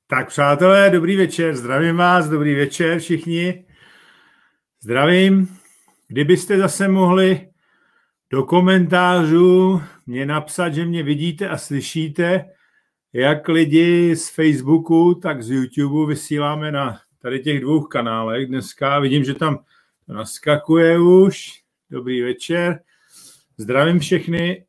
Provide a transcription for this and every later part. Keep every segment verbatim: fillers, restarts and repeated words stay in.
Tak přátelé, dobrý večer, zdravím vás, dobrý večer všichni. Zdravím. Kdybyste zase mohli do komentářů mě napsat, že mě vidíte a slyšíte, jak lidi z Facebooku, tak z YouTube vysíláme na tady těch dvou kanálech dneska. Vidím, že tam to naskakuje už. Dobrý večer. Zdravím všechny.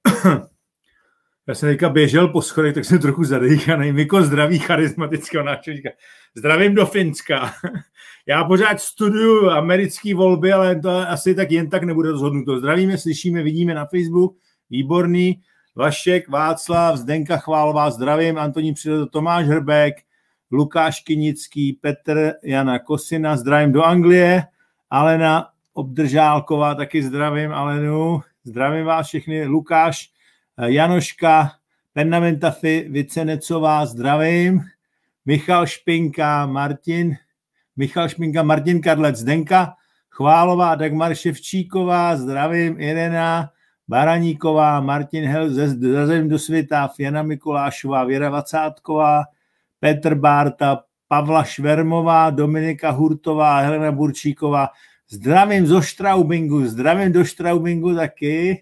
Já jsem teďka běžel po schodech, tak jsem trochu zadýchaný. Miko zdraví charismatického náčelníka. Zdravím do Finska. Já pořád studuju americké volby, ale to asi tak jen tak nebude rozhodnuto. Zdravíme, slyšíme, vidíme na Facebook. Výborný. Vašek, Václav, Zdenka Chválová, zdravím. Antonín Přiroda, Tomáš Hrbek, Lukáš Kinický, Petr, Jana Kosina, zdravím do Anglie. Alena Obdržálková, taky zdravím Alenu. Zdravím vás všechny. Lukáš, Janoška, Pernamentafi, Vicenecová, zdravím. Michal Špinka, Martin, Michal Špinka, Martin Kadlec, Zdenka Chválová, Dagmar Ševčíková, zdravím. Irena Baraníková, Martin Hel, zazem do světa, Jana Mikulášová, Věra Vacátková, Petr Bárta, Pavla Švermová, Dominika Hurtová, Helena Burčíková. Zdravím zo Straubingu, zdravím do Straubingu taky.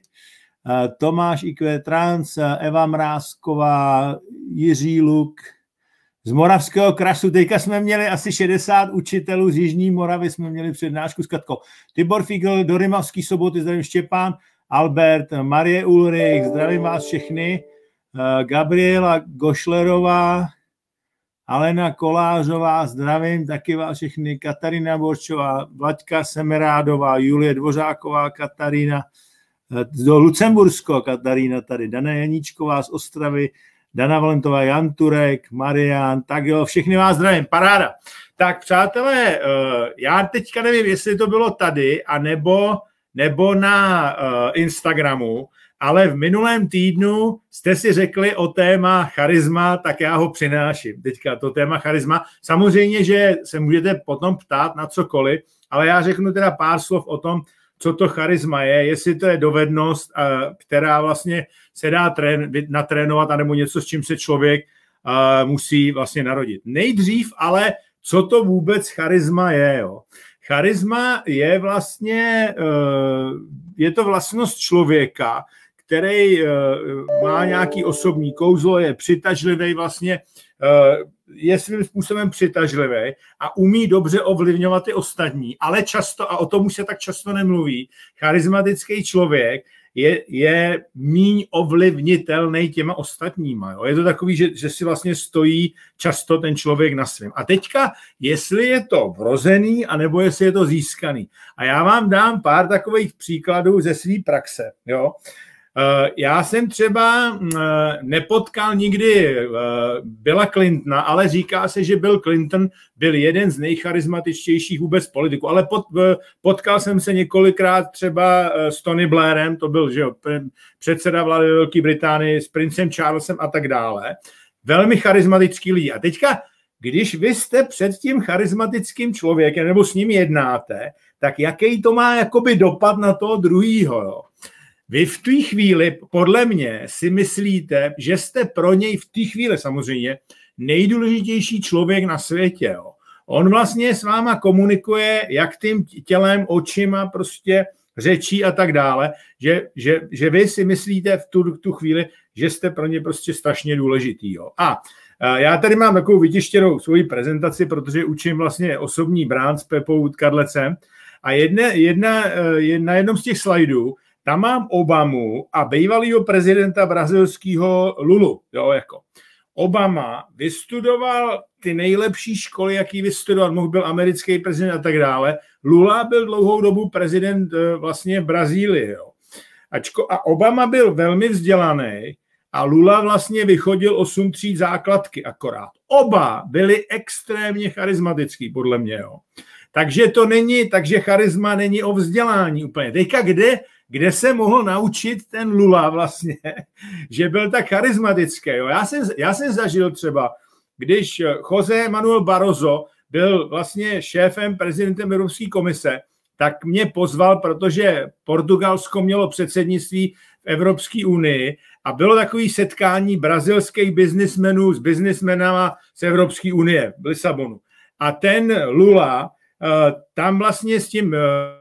Tomáš I Q Trans, Eva Mrázková, Jiří Luk. Z Moravského krasu teďka jsme měli asi šedesát učitelů z Jižní Moravy, jsme měli přednášku s Katkou. Tibor Figl, do Rimavský Soboty, zdravím Štěpán, Albert, Marie Ulrich, zdravím vás všechny. Gabriela Gošlerová, Alena Kolářová, zdravím taky vás všechny. Katarina Borčová, Vlaďka Semerádová, Julie Dvořáková, Katarína, do Lucembursko, Katarína tady, Dana Janíčková z Ostravy, Dana Valentová, Jan Turek, Marian, tak jo, všechny vás zdravím, paráda. Tak přátelé, já teďka nevím, jestli to bylo tady, anebo, nebo na Instagramu, ale v minulém týdnu jste si řekli o téma charisma, tak já ho přináším. Teďka to téma charisma. Samozřejmě, že se můžete potom ptát na cokoliv, ale já řeknu teda pár slov o tom, co to charisma je, jestli to je dovednost, která vlastně se dá trén, natrénovat, anebo něco, s čím se člověk musí vlastně narodit. Nejdřív ale, co to vůbec charisma je. Jo? Charisma je vlastně, je to vlastnost člověka, který má nějaký osobní kouzlo, je přitažlivý vlastně, je svým způsobem přitažlivý a umí dobře ovlivňovat ty ostatní, ale často, a o tom už se tak často nemluví, charismatický člověk je, je míň ovlivnitelný těma ostatníma. Jo? Je to takový, že, že si vlastně stojí často ten člověk na svém. A teďka, jestli je to vrozený, anebo jestli je to získaný. A já vám dám pár takových příkladů ze své praxe. Jo? Já jsem třeba nepotkal nikdy Billa Clintona, ale říká se, že Bill Clinton byl jeden z nejcharismatičtějších vůbec politiků. Ale pot, potkal jsem se několikrát třeba s Tony Blairem, to byl že jo, předseda vlády Velké Británie, s princem Charlesem a tak dále. Velmi charismatický lidi. A teďka, když vy jste před tím charismatickým člověkem nebo s ním jednáte, tak jaký to má jakoby dopad na toho druhýho, jo? Vy v té chvíli, podle mě, si myslíte, že jste pro něj v té chvíli samozřejmě nejdůležitější člověk na světě. Jo. On vlastně s váma komunikuje jak tím tělem, očima, prostě řečí a tak dále, že, že, že vy si myslíte v tu, tu chvíli, že jste pro ně prostě strašně důležitý. Jo. A já tady mám takovou vytištěnou svoji prezentaci, protože učím vlastně osobní brand s Pepou Kadlecem a jedna, jedna, na jednom z těch slajdů tam mám Obamu a bývalýho prezidenta brazilského Lulu. Jo, jako. Obama vystudoval ty nejlepší školy, jaký vystudoval, mohl byl americký prezident a tak dále. Lula byl dlouhou dobu prezident vlastně v Brazílii. Jo. Ačko, a Obama byl velmi vzdělaný a Lula vlastně vychodil osm tříd základky akorát. Oba byli extrémně charismatický, podle mě. Jo. Takže to není, takže charisma není o vzdělání úplně. Teďka kde kde se mohl naučit ten Lula vlastně, že byl tak charismatický. Jo. Já, jsem, já jsem zažil třeba, když José Manuel Barroso byl vlastně šéfem, prezidentem Evropské komise, tak mě pozval, protože Portugalsko mělo předsednictví v Evropské unii a bylo takové setkání brazilských biznismenů s biznismenama z Evropské unie v Lisabonu. A ten Lula, tam vlastně s tím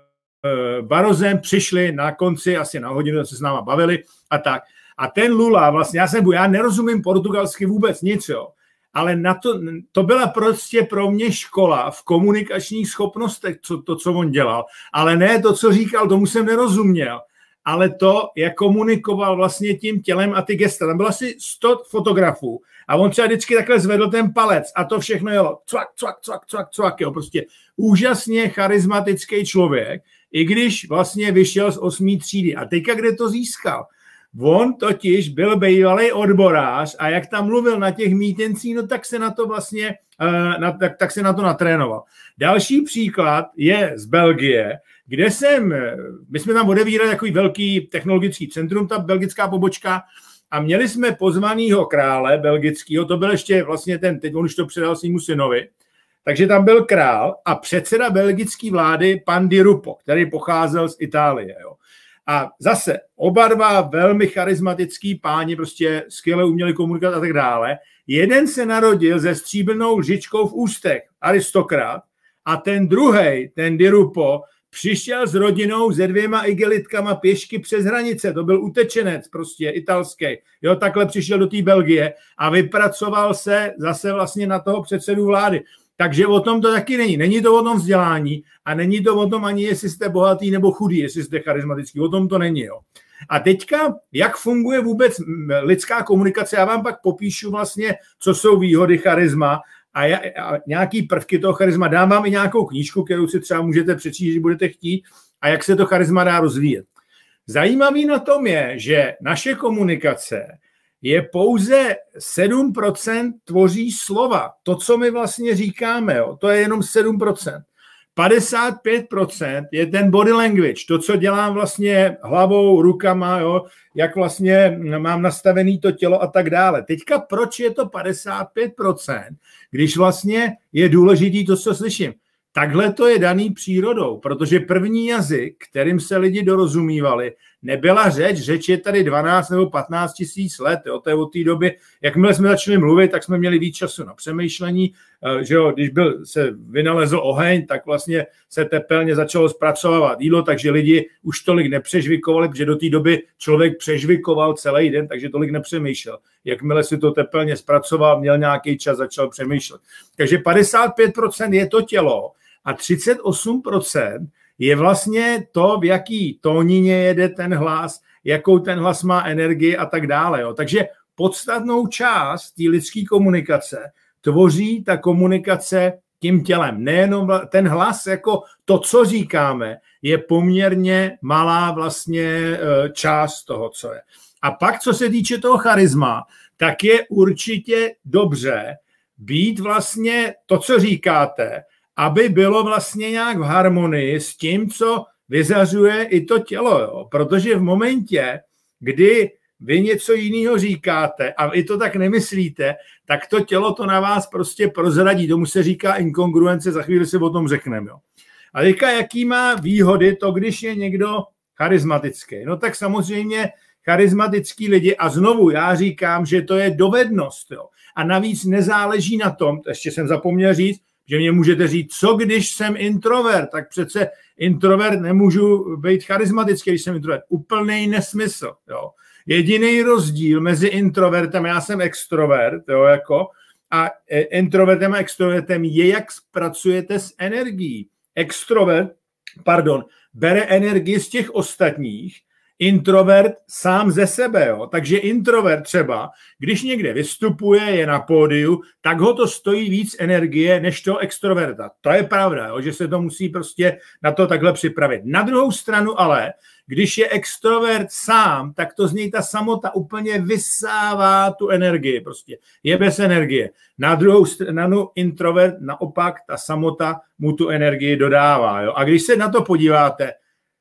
Barrosem přišli na konci, asi na hodinu se s náma bavili a tak. A ten Lula, vlastně, já jsem, já nerozumím portugalsky vůbec nic, jo, ale na to, to byla prostě pro mě škola v komunikačních schopnostech, co, to, co on dělal. Ale ne to, co říkal, tomu jsem nerozuměl. Ale to, jak komunikoval vlastně tím tělem a ty gesta. Tam bylo asi sto fotografů a on třeba vždycky takhle zvedl ten palec a to všechno jelo cvak, cvak, cvak, cvak, cvak, jo, prostě úžasně charismatický člověk, i když vlastně vyšel z osmý třídy. A teďka kde to získal? On totiž byl bývalý odborář a jak tam mluvil na těch mítincích, no tak se na to vlastně, na, tak, tak se na to natrénoval. Další příklad je z Belgie, kde jsem, my jsme tam odevírali takový velký technologický centrum, ta belgická pobočka, a měli jsme pozvanýho krále belgického, to byl ještě vlastně ten, teď on už to předal svému synovi, takže tam byl král a předseda belgické vlády pan Di Rupo, který pocházel z Itálie, jo. A zase oba dva velmi charismatický páni, prostě skvěle uměli komunikovat a tak dále. Jeden se narodil se stříbrnou lžičkou v ústech, aristokrat, a ten druhej, ten Di Rupo, přišel s rodinou se dvěma igelitkama pěšky přes hranice. To byl utečenec prostě italský. Jo, takhle přišel do té Belgie a vypracoval se zase vlastně na toho předsedu vlády. Takže o tom to taky není. Není to o tom vzdělání a není to o tom ani, jestli jste bohatý nebo chudý, jestli jste charismatický. O tom to není. Jo. A teďka, jak funguje vůbec lidská komunikace, já vám pak popíšu vlastně, co jsou výhody charisma a, já, a nějaký prvky toho charisma. Dám vám i nějakou knížku, kterou si třeba můžete přečíst, když budete chtít, a jak se to charisma dá rozvíjet. Zajímavý na tom je, že naše komunikace je pouze sedm procent tvoří slova. To, co my vlastně říkáme, jo, to je jenom sedm procent. padesát pět procent je ten body language, to, co dělám vlastně hlavou, rukama, jo, jak vlastně mám nastavený to tělo a tak dále. Teďka proč je to padesát pět procent, když vlastně je důležitý to, co slyším? Takhle to je daný přírodou, protože první jazyk, kterým se lidi dorozumívali, nebyla řeč, řeč je tady dvanáct nebo patnáct tisíc let, jo, to je od té doby, jakmile jsme začali mluvit, tak jsme měli víc času na přemýšlení, že jo, když byl, se vynalezl oheň, tak vlastně se tepelně začalo zpracovávat jídlo, takže lidi už tolik nepřežvikovali, protože do té doby člověk přežvikoval celý den, takže tolik nepřemýšlel. Jakmile si to tepelně zpracoval, měl nějaký čas, začal přemýšlet. Takže padesát pět procent je to tělo a třicet osm procent je vlastně to, v jaký tónině jede ten hlas, jakou ten hlas má energii a tak dále. Jo. Takže podstatnou část té lidské komunikace tvoří ta komunikace tím tělem. Nejenom ten hlas, jako to, co říkáme, je poměrně malá vlastně část toho, co je. A pak, co se týče toho charisma, tak je určitě dobře být vlastně to, co říkáte, aby bylo vlastně nějak v harmonii s tím, co vyzařuje i to tělo. Jo? Protože v momentě, kdy vy něco jiného říkáte a i to tak nemyslíte, tak to tělo to na vás prostě prozradí. Tomu se říká inkongruence, za chvíli se o tom řekneme. Jo? A teďka, jaký má výhody to, když je někdo charismatický? No tak samozřejmě charismatický lidi, a znovu já říkám, že to je dovednost. Jo? A navíc nezáleží na tom, ještě jsem zapomněl říct, že mě můžete říct, co když jsem introvert, tak přece introvert nemůžu být charismatický, když jsem introvert. Úplný nesmysl. Jo. Jediný rozdíl mezi introvertem, já jsem extrovert, jo, jako, a introvertem a extrovertem je, jak pracujete s energií. Extrovert, pardon, bere energii z těch ostatních, introvert sám ze sebe. Jo. Takže introvert třeba, když někde vystupuje, je na pódiu, tak ho to stojí víc energie než toho extroverta. To je pravda, jo, že se to musí prostě na to takhle připravit. Na druhou stranu ale, když je extrovert sám, tak to z něj ta samota úplně vysává tu energii. Prostě je bez energie. Na druhou stranu introvert naopak ta samota mu tu energii dodává. Jo. A když se na to podíváte,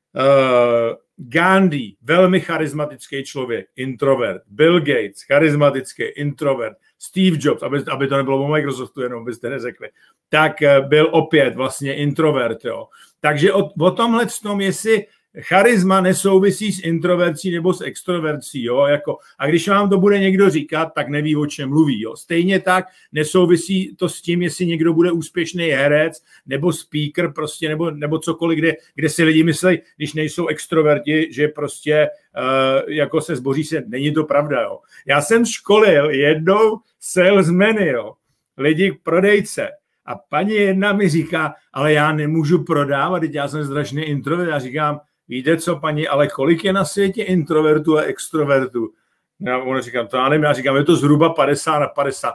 uh, Gandhi, velmi charismatický člověk, introvert. Bill Gates, charismatický, introvert. Steve Jobs, aby, aby to nebylo o Microsoftu, jenom byste neřekli, tak byl opět vlastně introvert. Jo. Takže o, o tomhle tom, jestli charisma nesouvisí s introvercí nebo s extrovercí, jo, jako, a když vám to bude někdo říkat, tak neví, o čem mluví, jo. Stejně tak nesouvisí to s tím, jestli někdo bude úspěšný herec, nebo speaker, prostě, nebo, nebo cokoliv, kde, kde si lidi myslí, když nejsou extroverti, že prostě uh, jako se zboří se, není to pravda, jo. Já jsem školil jednou salesmany, jo, lidi prodejce, a paní jedna mi říká, ale já nemůžu prodávat, teď já jsem strašný introvert. Já říkám, víte co, paní, ale kolik je na světě introvertů a extrovertů? Já ona říkám, to já nevím, já říkám, je to zhruba padesát na padesát.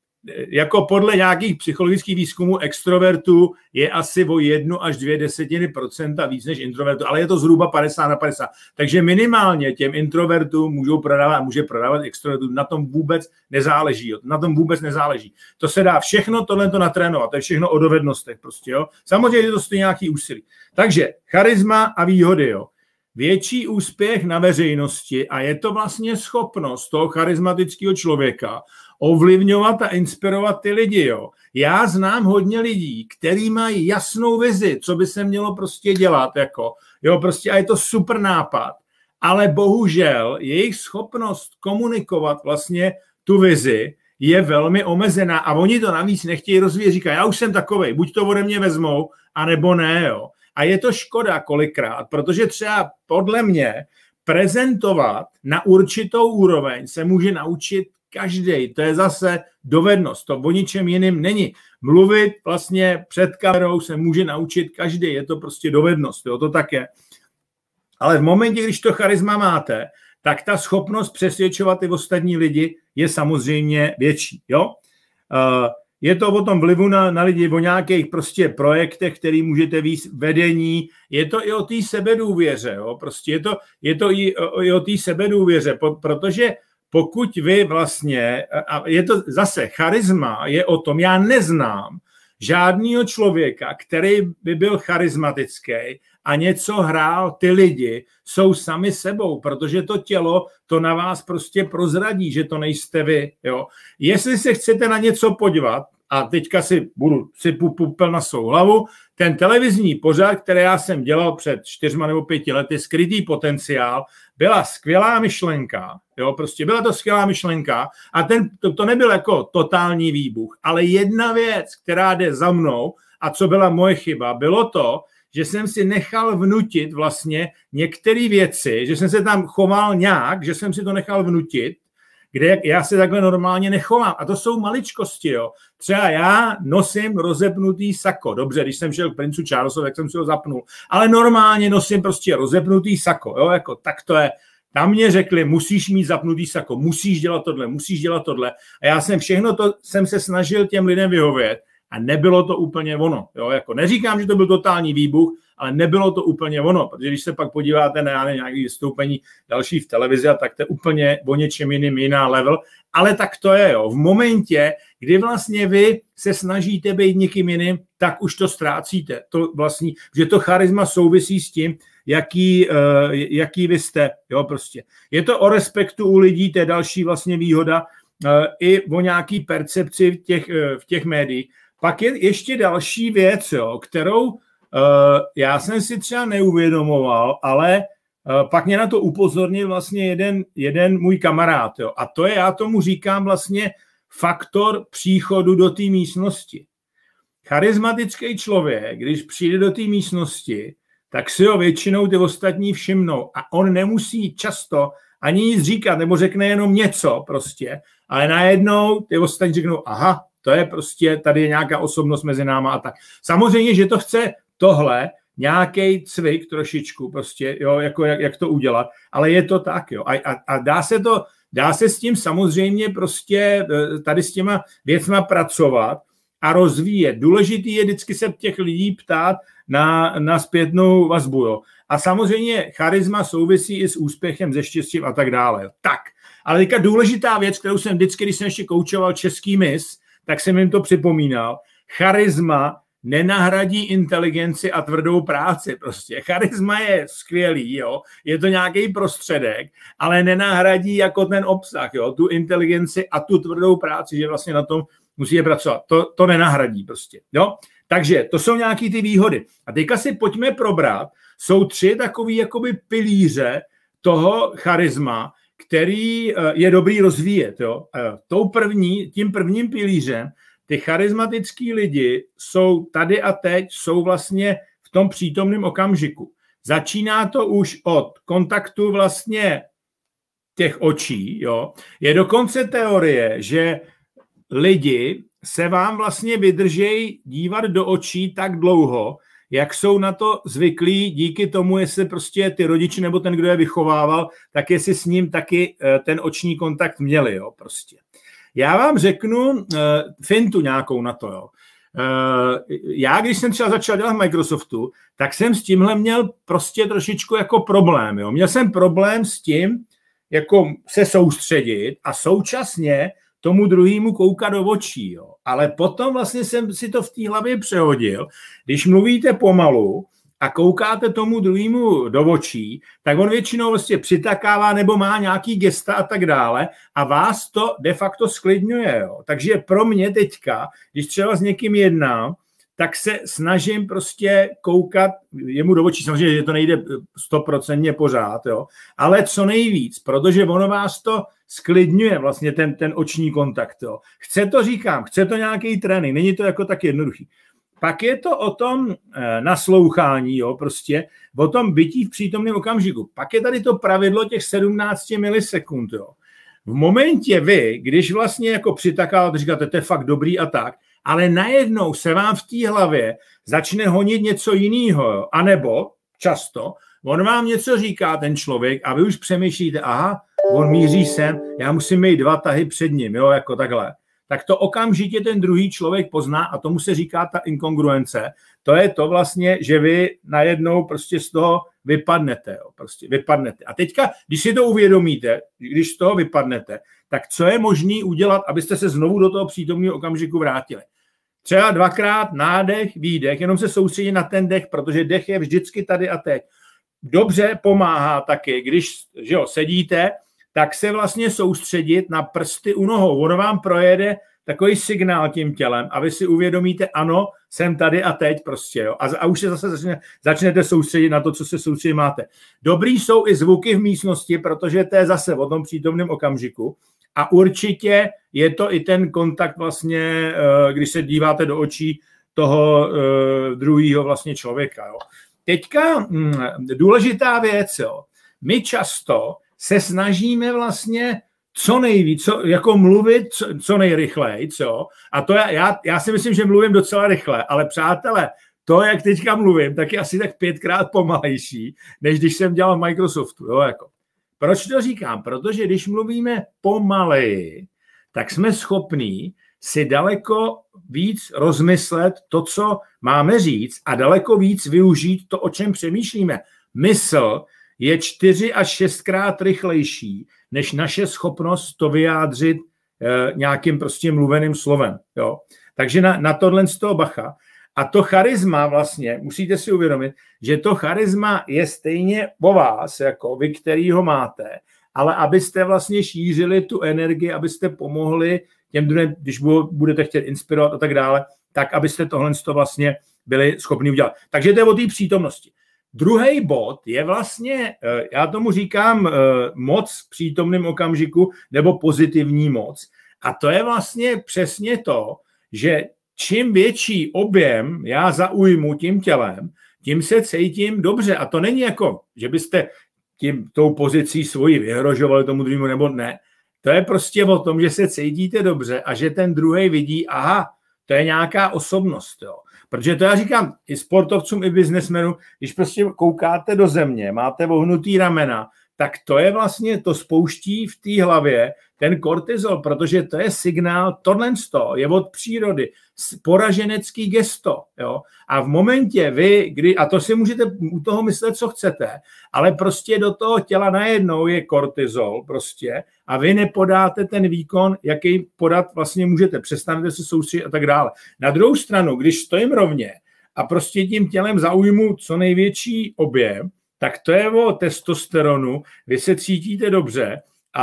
Jako podle nějakých psychologických výzkumů extrovertů je asi o jednu až dvě desetiny procenta víc než introvertů, ale je to zhruba padesát na padesát. Takže minimálně těm introvertům můžou prodávat, může prodávat extrovertům, na tom vůbec nezáleží. Na tom vůbec nezáleží. To se dá všechno tohle to natrénovat, to je všechno o dovednostech prostě, jo. Samozřejmě to stojí nějaký úsilí. Takže charisma a výhody, jo. Větší úspěch na veřejnosti a je to vlastně schopnost toho charismatického člověka ovlivňovat a inspirovat ty lidi, jo. Já znám hodně lidí, kteří mají jasnou vizi, co by se mělo prostě dělat, jako, jo, prostě a je to super nápad, ale bohužel jejich schopnost komunikovat vlastně tu vizi je velmi omezená a oni to navíc nechtějí rozvíjet, říkají, já už jsem takovej, buď to ode mě vezmou, anebo ne, jo. A je to škoda kolikrát, protože třeba podle mě prezentovat na určitou úroveň se může naučit každý. To je zase dovednost, to o ničem jiným není. Mluvit vlastně před kamerou se může naučit každý, je to prostě dovednost, jo, to tak je. Ale v momentě, když to charisma máte, tak ta schopnost přesvědčovat i ostatní lidi je samozřejmě větší, jo. Uh, Je to o tom vlivu na, na lidi, o nějakých prostě projektech, který můžete víc vedení. Je to i o té sebedůvěře. Jo? Prostě je to, je to i, o, i o té sebedůvěře, po, protože pokud vy vlastně, a je to zase charisma, je o tom, já neznám žádného člověka, který by byl charismatický a něco hrál, ty lidi jsou sami sebou, protože to tělo to na vás prostě prozradí, že to nejste vy. Jo? Jestli se chcete na něco podívat, a teďka si budu si pupel na svou hlavu, ten televizní pořad, který já jsem dělal před čtyřma nebo pěti lety, Skrytý potenciál, byla skvělá myšlenka, jo, prostě byla to skvělá myšlenka a ten, to, to nebyl jako totální výbuch, ale jedna věc, která jde za mnou a co byla moje chyba, bylo to, že jsem si nechal vnutit vlastně některé věci, že jsem se tam choval nějak, že jsem si to nechal vnutit, kde já se takhle normálně nechovám. A to jsou maličkosti, jo. Třeba já nosím rozepnutý sako. Dobře, když jsem šel k princu Charlesovi, tak jsem si ho zapnul. Ale normálně nosím prostě rozepnutý sako, jo, jako tak to je. Tam mě řekli, musíš mít zapnutý sako, musíš dělat tohle, musíš dělat tohle. A já jsem všechno to, jsem se snažil těm lidem vyhovět a nebylo to úplně ono, jo, jako neříkám, že to byl totální výbuch, ale nebylo to úplně ono, protože když se pak podíváte na nějaké vystoupení další v televizi, tak to je úplně o něčem jiným jiná level, ale tak to je, jo. V momentě, kdy vlastně vy se snažíte být někým jiným, tak už to ztrácíte. To vlastní, že to charisma souvisí s tím, jaký, uh, jaký vy jste, jo, prostě. Je to o respektu u lidí, to je další vlastně výhoda, uh, i o nějaký percepci v těch, uh, v těch médiích. Pak je ještě další věc, jo, kterou uh, já jsem si třeba neuvědomoval, ale uh, pak mě na to upozornil vlastně jeden, jeden můj kamarád. Jo, a to je, já tomu říkám vlastně faktor příchodu do té místnosti. Charismatický člověk, když přijde do té místnosti, tak si ho většinou ty ostatní všimnou. A on nemusí často ani nic říkat, nebo řekne jenom něco prostě, ale najednou ty ostatní řeknou, aha, to je prostě, tady je nějaká osobnost mezi náma a tak. Samozřejmě, že to chce tohle, nějaký cvik trošičku, prostě, jo, jako jak, jak to udělat, ale je to tak, jo. A, a, a dá se to, dá se s tím samozřejmě prostě tady s těma věcma pracovat a rozvíjet. Důležitý je vždycky se těch lidí ptát na, na zpětnou vazbu, jo. A samozřejmě charisma souvisí i s úspěchem, se štěstím a tak dále. Tak, ale teďka důležitá věc, kterou jsem vždycky, když jsem ještě koučoval český mis, tak jsem jim to připomínal. Charisma nenahradí inteligenci a tvrdou práci. Prostě charisma je skvělý, jo, je to nějaký prostředek, ale nenahradí jako ten obsah, jo, tu inteligenci a tu tvrdou práci, že vlastně na tom musíte pracovat. To, to nenahradí prostě, jo. Takže to jsou nějaký ty výhody. A teďka si pojďme probrat, jsou tři takový jakoby pilíře toho charisma, který je dobrý rozvíjet. Jo? Tou první, tím prvním pilířem ty charismatický lidi jsou tady a teď, jsou vlastně v tom přítomném okamžiku. Začíná to už od kontaktu vlastně těch očí. Jo? Je dokonce teorie, že lidi se vám vlastně vydržejí dívat do očí tak dlouho, jak jsou na to zvyklí díky tomu, jestli prostě ty rodiče nebo ten, kdo je vychovával, tak jestli s ním taky ten oční kontakt měli. Jo? Prostě. Já vám řeknu uh, fintu nějakou na to. Jo. Uh, já, když jsem třeba začal dělat v Microsoftu, tak jsem s tímhle měl prostě trošičku jako problém. Jo. Měl jsem problém s tím, jako se soustředit a současně tomu druhému koukat do očí. Jo. Ale potom vlastně jsem si to v té hlavě přehodil. Když mluvíte pomalu a koukáte tomu druhému do očí, tak on většinou vlastně přitakává nebo má nějaký gesta a tak dále a vás to de facto sklidňuje. Jo. Takže pro mě teďka, když třeba s někým jednám, tak se snažím prostě koukat jemu do očí. Samozřejmě, že to nejde stoprocentně pořád, jo. Ale co nejvíc, protože ono vás to sklidňuje vlastně ten, ten oční kontakt. Jo. Chce to, říkám, chce to nějaký trénink, není to jako tak jednoduchý. Pak je to o tom e, naslouchání, jo, prostě o tom bytí v přítomném okamžiku. Pak je tady to pravidlo těch sedmnáct milisekund. Jo. V momentě vy, když vlastně jako přitakáváte, říkáte, to je fakt dobrý a tak, ale najednou se vám v té hlavě začne honit něco jiného, jo. Anebo často on vám něco říká, ten člověk, a vy už přemýšlíte, aha, on míří sem, já musím mít dva tahy před ním, jo, jako takhle. Tak to okamžitě ten druhý člověk pozná a tomu se říká ta inkongruence. To je to vlastně, že vy najednou prostě z toho vypadnete. Jo, prostě vypadnete. A teďka, když si to uvědomíte, když z toho vypadnete, tak co je možné udělat, abyste se znovu do toho přítomného okamžiku vrátili? Třeba dvakrát nádech, výdech, jenom se soustředit na ten dech, protože dech je vždycky tady a teď. Dobře pomáhá taky, když že jo, sedíte, tak se vlastně soustředit na prsty u nohou. Ono vám projede takový signál tím tělem a vy si uvědomíte, ano, jsem tady a teď prostě. Jo. A, a už se zase začne, začnete soustředit na to, co se soustředit máte. Dobrý jsou i zvuky v místnosti, protože to je zase o tom přítomném okamžiku. A určitě je to i ten kontakt vlastně, když se díváte do očí toho druhého vlastně člověka. Jo. Teďka důležitá věc, jo. My často se snažíme vlastně co nejvíc, co, jako mluvit co, co nejrychleji, co? A to já, já, já si myslím, že mluvím docela rychle, ale přátelé, to, jak teďka mluvím, tak je asi tak pětkrát pomalejší, než když jsem dělal v Microsoftu, jo, jako. Proč to říkám? Protože když mluvíme pomaleji, tak jsme schopní si daleko víc rozmyslet to, co máme říct a daleko víc využít to, o čem přemýšlíme. Mysl je čtyři až šestkrát rychlejší, než naše schopnost to vyjádřit e, nějakým prostě mluveným slovem. Jo? Takže na, na tohle z toho bacha. A to charisma vlastně, musíte si uvědomit, že to charisma je stejně o vás, jako vy, který ho máte, ale abyste vlastně šířili tu energii, abyste pomohli těm druhým, když budete chtět inspirovat a tak dále, tak abyste tohle vlastně byli schopni udělat. Takže to je o té přítomnosti. Druhý bod je vlastně, já tomu říkám moc v přítomném okamžiku nebo pozitivní moc. A to je vlastně přesně to, že čím větší objem já zaujmu tím tělem, tím se cítím dobře. A to není jako, že byste tím tou pozicí svoji vyhrožovali tomu druhému nebo ne. To je prostě o tom, že se cítíte dobře a že ten druhý vidí, aha, to je nějaká osobnost, jo. Protože to já říkám i sportovcům, i biznesmenům, když prostě koukáte do země, máte vohnutý ramena, tak to je vlastně, to spouští v té hlavě ten kortizol, protože to je signál, tohle je od přírody, poraženecký gesto. Jo? A v momentě vy, kdy, a to si můžete u toho myslet, co chcete, ale prostě do toho těla najednou je kortizol prostě a vy nepodáte ten výkon, jaký podat vlastně můžete, přestanete se soustředit a tak dále. Na druhou stranu, když stojím rovně a prostě tím tělem zaujmu co největší objem, tak to je o testosteronu, vy se cítíte dobře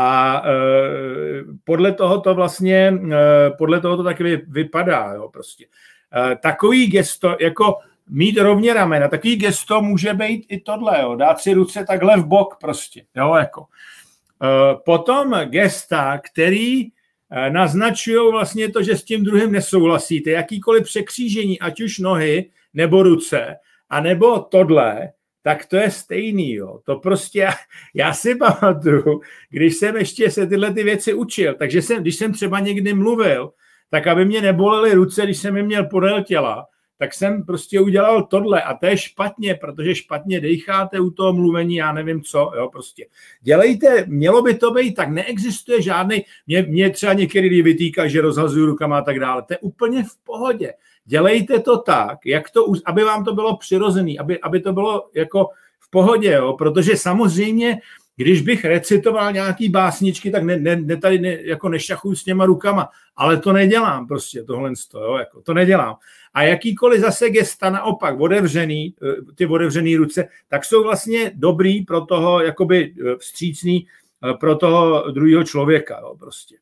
a e, podle toho to vlastně, e, podle toho to taky vypadá, jo, prostě. takový gesto, jako mít rovně ramena, takový gesto může být i tohle, jo, dát si ruce takhle v bok prostě, jo, jako. Potom gesta, který naznačují vlastně to, že s tím druhým nesouhlasíte, jakýkoliv překřížení, ať už nohy, nebo ruce, a nebo tohle, tak to je stejný, jo. To prostě, já, já si pamatuju, když jsem ještě se tyhle ty věci učil, takže jsem, když jsem třeba někdy mluvil, tak aby mě nebolely ruce, když jsem je měl podél těla, tak jsem prostě udělal tohle a to je špatně, protože špatně dejcháte u toho mluvení, já nevím co, jo, prostě. Dělejte, mělo by to být, tak neexistuje žádný, mě, mě třeba některý lidi vytýká, že rozhazuju rukama a tak dále, to je úplně v pohodě. Dělejte to tak, jak to, aby vám to bylo přirozený, aby, aby to bylo jako v pohodě, jo, protože samozřejmě, když bych recitoval nějaký básničky, tak ne, ne, ne tady ne, jako nešachuju s těma rukama, ale to nedělám prostě, tohle jo, jako, to nedělám. A jakýkoliv zase gesta naopak, otevřený, ty otevřený ruce, tak jsou vlastně dobrý pro toho, jakoby vstřícný pro toho druhého člověka, jo, prostě.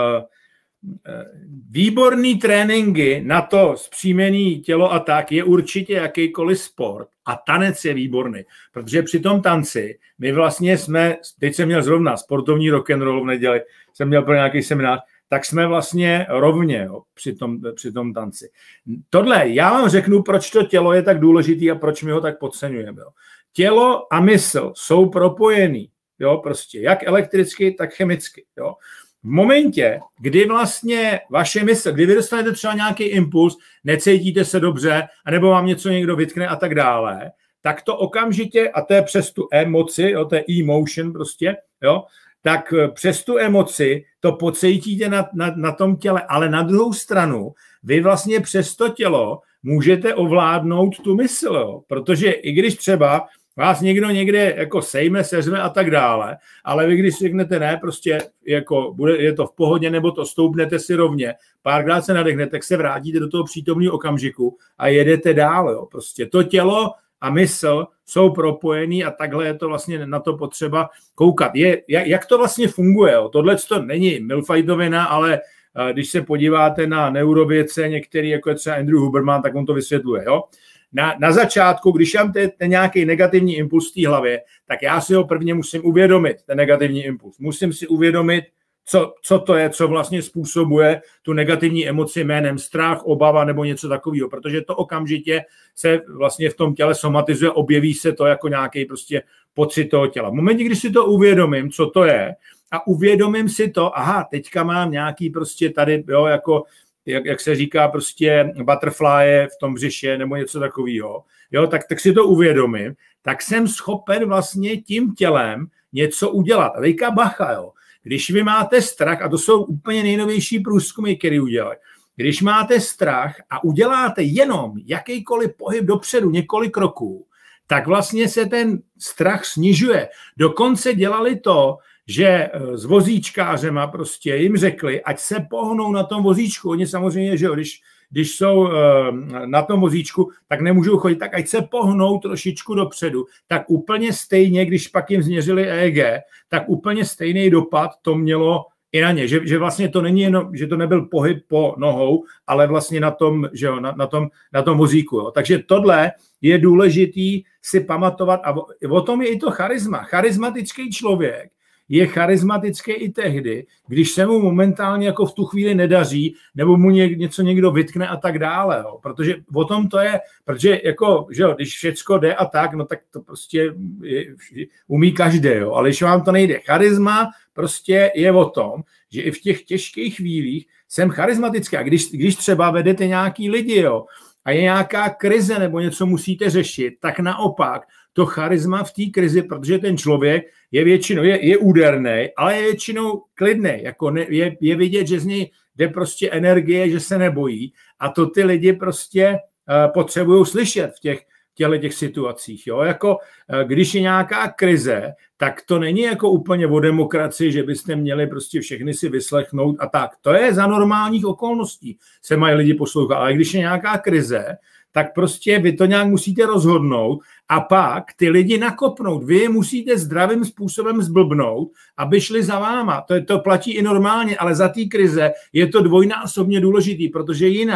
Výborný tréninky na to zpříjmený tělo a tak je určitě jakýkoliv sport a tanec je výborný, protože při tom tanci my vlastně jsme, teď jsem měl zrovna sportovní rock'n'roll v neděli, jsem měl pro nějaký seminář, tak jsme vlastně rovně, jo, při tom, při tom tanci. Tohle, já vám řeknu, proč to tělo je tak důležitý a proč my ho tak podceňujeme. Jo. Tělo a mysl jsou propojený, jo, prostě, jak elektricky, tak chemicky, jo. V momentě, kdy vlastně vaše mysl, kdy vy dostanete třeba nějaký impuls, necítíte se dobře, anebo vám něco někdo vytkne a tak dále, tak to okamžitě, a to je přes tu emoci, jo, to je emotion prostě, jo, tak přes tu emoci to pocítíte na, na, na tom těle, ale na druhou stranu vy vlastně přes to tělo můžete ovládnout tu mysl, jo, protože i když třeba vás někdo někde jako sejme, seřve a tak dále, ale vy když řeknete ne, prostě jako bude, je to v pohodě, nebo to stoupnete si rovně, párkrát se nadechnete, tak se vrátíte do toho přítomného okamžiku a jedete dál, jo, prostě to tělo a mysl jsou propojený a takhle je to vlastně na to potřeba koukat. Je, jak to vlastně funguje? Jo? Tohle to není milfajtovina, ale když se podíváte na neurovědce, některý, jako je třeba Andrew Huberman, tak on to vysvětluje. Jo? Na, na začátku, když mám ten, ten nějaký negativní impuls v té hlavě, tak já si ho prvně musím uvědomit, ten negativní impuls. Musím si uvědomit, co, co to je, co vlastně způsobuje tu negativní emoci jménem strach, obava nebo něco takového, protože to okamžitě se vlastně v tom těle somatizuje, objeví se to jako nějaký prostě pocit toho těla. V momentě, kdy si to uvědomím, co to je, a uvědomím si to, aha, teďka mám nějaký prostě tady, jo, jako, jak, jak se říká, prostě butterfly v tom břiše nebo něco takového, jo, tak, tak si to uvědomím, tak jsem schopen vlastně tím tělem něco udělat. A teďka bacha, jo. Když vy máte strach, a to jsou úplně nejnovější průzkumy, které udělají, když máte strach a uděláte jenom jakýkoliv pohyb dopředu, několik kroků, tak vlastně se ten strach snižuje. Dokonce dělali to, že s vozíčkářema prostě jim řekli, ať se pohnou na tom vozíčku. Oni samozřejmě, že jo, když, když jsou na tom vozíčku, tak nemůžou chodit, tak ať se pohnou trošičku dopředu. Tak úplně stejně, když pak jim změřili E E G, tak úplně stejný dopad to mělo i na ně. Že, že vlastně to není jenom, že to nebyl pohyb po nohou, ale vlastně na tom, že jo, na, na tom, na tom vozíku. Jo. Takže tohle je důležitý si pamatovat a o, o tom je i to charisma. Charismatický člověk je charismatický i tehdy, když se mu momentálně jako v tu chvíli nedaří, nebo mu ně, něco někdo vytkne a tak dále. Jo. Protože o tom to je, protože jako, že jo, když všecko jde a tak, no tak to prostě je, umí každý, jo. Ale když vám to nejde. Charisma prostě je o tom, že i v těch těžkých chvílích jsem charismatický. A když, když třeba vedete nějaký lidi, jo, a je nějaká krize nebo něco musíte řešit, tak naopak to charisma v té krizi, protože ten člověk je většinou, je, je úderný, ale je většinou klidný, jako ne, je, je vidět, že z něj jde prostě energie, že se nebojí a to ty lidi prostě uh, potřebují slyšet v těch těchto těch situacích. Jo? Jako, uh, když je nějaká krize, tak to není jako úplně o demokracii, že byste měli prostě všechny si vyslechnout a tak. To je za normálních okolností, se mají lidi poslouchat, ale když je nějaká krize, tak prostě vy to nějak musíte rozhodnout a pak ty lidi nakopnout. Vy je musíte zdravým způsobem zblbnout, aby šli za váma. To, to platí i normálně, ale za té krize je to dvojnásobně důležitý, protože jinak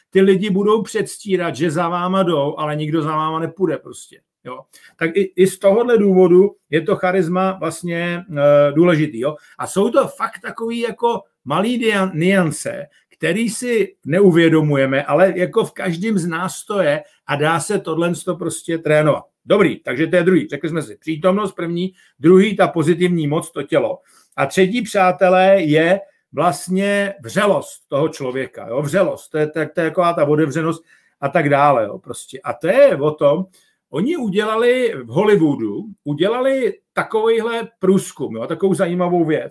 ty lidi budou předstírat, že za váma jdou, ale nikdo za váma nepůjde prostě. Jo. Tak i, i z tohohle důvodu je to charisma vlastně e, důležitý. Jo. A jsou to fakt takový jako malý dia, niance, který si neuvědomujeme, ale jako v každém z nás to je a dá se tohle prostě trénovat. Dobrý, takže to je druhý. Řekli jsme si přítomnost první, druhý ta pozitivní moc, to tělo. A třetí, přátelé, je vlastně vřelost toho člověka. Jo? Vřelost, to je, to, je, to je taková ta otevřenost a tak dále. Jo? Prostě. A to je o tom, oni udělali v Hollywoodu, udělali takovýhle průzkum, jo? Takovou zajímavou věc.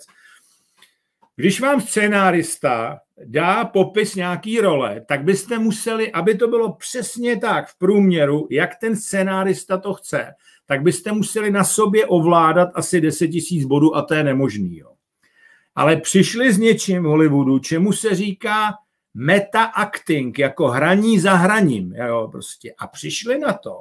Když vám scénárista dá popis nějaký role, tak byste museli, aby to bylo přesně tak v průměru, jak ten scénárista to chce, tak byste museli na sobě ovládat asi deset tisíc bodů a to je nemožný. Jo. Ale přišli s něčím v Hollywoodu, čemu se říká meta-acting, jako hraní za hraním. Jo, prostě. A přišli na to,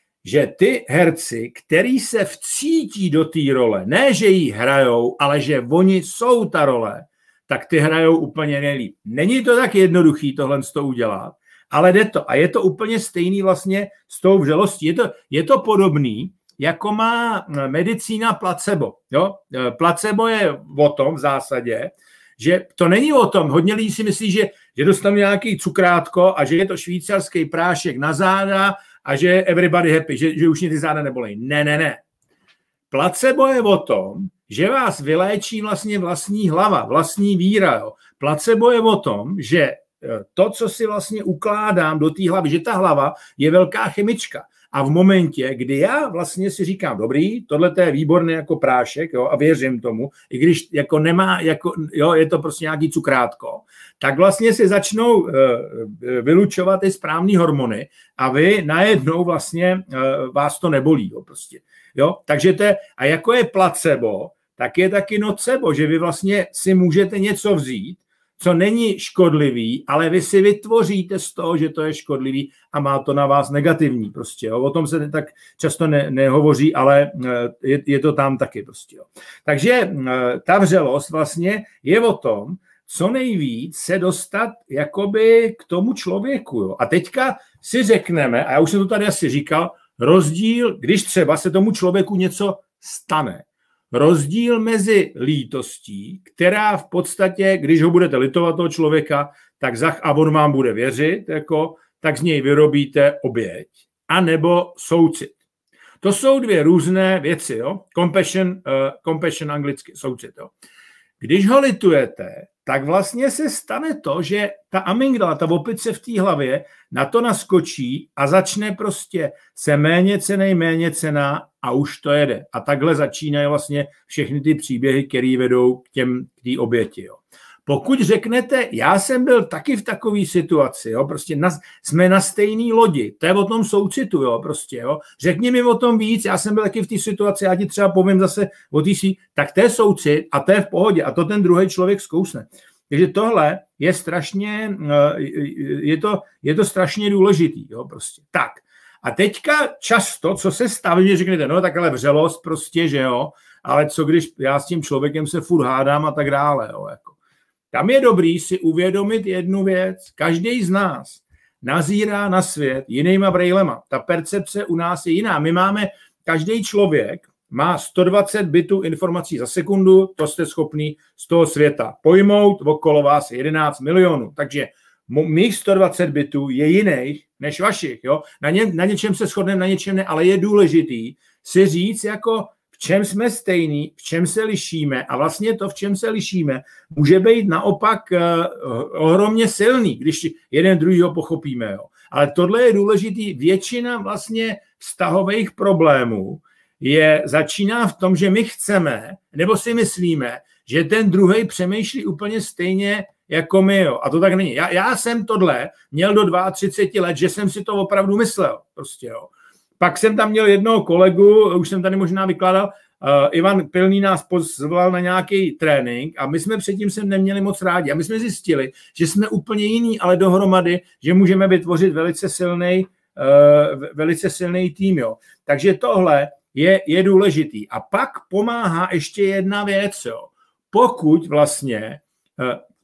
že ty herci, který se vcítí do té role, ne, že ji hrajou, ale že oni jsou ta role, tak ty hrajou úplně nejlíp. Není to tak jednoduchý tohle z toho udělat, ale jde to. A je to úplně stejný vlastně s tou vřelostí. Je to, je to podobný, jako má medicína placebo. Jo? Placebo je o tom v zásadě, že to není o tom, hodně lidí si myslí, že, že dostanu nějaký cukrátko a že je to švýcarský prášek na záda a že everybody happy, že, že už mě ty záda nebolej. Ne, ne, ne. Placebo je o tom, že vás vyléčí vlastně vlastní hlava, vlastní víra. Jo. Placebo je o tom, že to, co si vlastně ukládám do té hlavy, že ta hlava je velká chemička. A v momentě, kdy já vlastně si říkám, dobrý, tohle je výborný jako prášek, jo, a věřím tomu, i když jako nemá, jako, jo, je to prostě nějaký cukrátko, tak vlastně si začnou uh, vylučovat ty správný hormony a vy najednou vlastně uh, vás to nebolí, jo, prostě. Jo, takže to je, a jako je placebo, tak je taky nocebo, že vy vlastně si můžete něco vzít, co není škodlivý, ale vy si vytvoříte z toho, že to je škodlivý a má to na vás negativní prostě. Jo. O tom se tak často ne, nehovoří, ale je, je to tam taky prostě. Jo. Takže ta vřelost vlastně je o tom, co nejvíc se dostat jakoby k tomu člověku. Jo. A teďka si řekneme, a já už jsem to tady asi říkal, rozdíl, když třeba se tomu člověku něco stane. Rozdíl mezi lítostí, která v podstatě, když ho budete litovat toho člověka, tak zach a on vám bude věřit, jako, tak z něj vyrobíte oběť. A nebo soucit. To jsou dvě různé věci. Jo? Compassion, uh, compassion anglicky, soucit. Jo? Když ho litujete, tak vlastně se stane to, že ta amygdala, ta opice v té hlavě na to naskočí a začne prostě se méně cenej, méně cená a už to jede. A takhle začínají vlastně všechny ty příběhy, které vedou k těm k té oběti. Jo. Pokud řeknete, já jsem byl taky v takové situaci, jo, prostě na, jsme na stejné lodi, to je o tom soucitu, jo, prostě, jo. Řekni mi o tom víc, já jsem byl taky v té situaci, já ti třeba povím zase o té si, tak to je soucit a to je v pohodě a to ten druhý člověk zkousne. Takže tohle je strašně, je to, je to strašně důležitý, jo, prostě. Tak. A teďka často, co se stává, že řeknete, no tak ale vřelost prostě, že jo, ale co když já s tím člověkem se furt hádám a tak dále, jo, jako. Tam je dobrý si uvědomit jednu věc. Každý z nás nazírá na svět jinýma brejlema. Ta percepce u nás je jiná. My máme, každý člověk má sto dvacet bitů informací za sekundu, to jste schopný z toho světa pojmout, okolo vás je jedenáct milionů. Takže mých sto dvacet bitů je jiných než vašich. Jo? Na, ně, na něčem se shodneme, na něčem ne, ale je důležitý si říct, jako v čem jsme stejní, v čem se lišíme a vlastně to, v čem se lišíme, může být naopak uh, ohromně silný, když jeden druhýho pochopíme. Jo. Ale tohle je důležitý. Většina vlastně vztahových problémů je, začíná v tom, že my chceme, nebo si myslíme, že ten druhý přemýšlí úplně stejně jako my. Jo. A to tak není. Já, já jsem tohle měl do třicet dva let, že jsem si to opravdu myslel. Prostě, jo. Pak jsem tam měl jednoho kolegu, už jsem tady možná vykládal, uh, Ivan Pilný nás pozval na nějaký trénink a my jsme předtím sem neměli moc rádi. A my jsme zjistili, že jsme úplně jiný, ale dohromady, že můžeme vytvořit velice silný, uh, velice silný tým. Jo. Takže tohle je, je důležitý. A pak pomáhá ještě jedna věc. Jo. Pokud vlastně uh,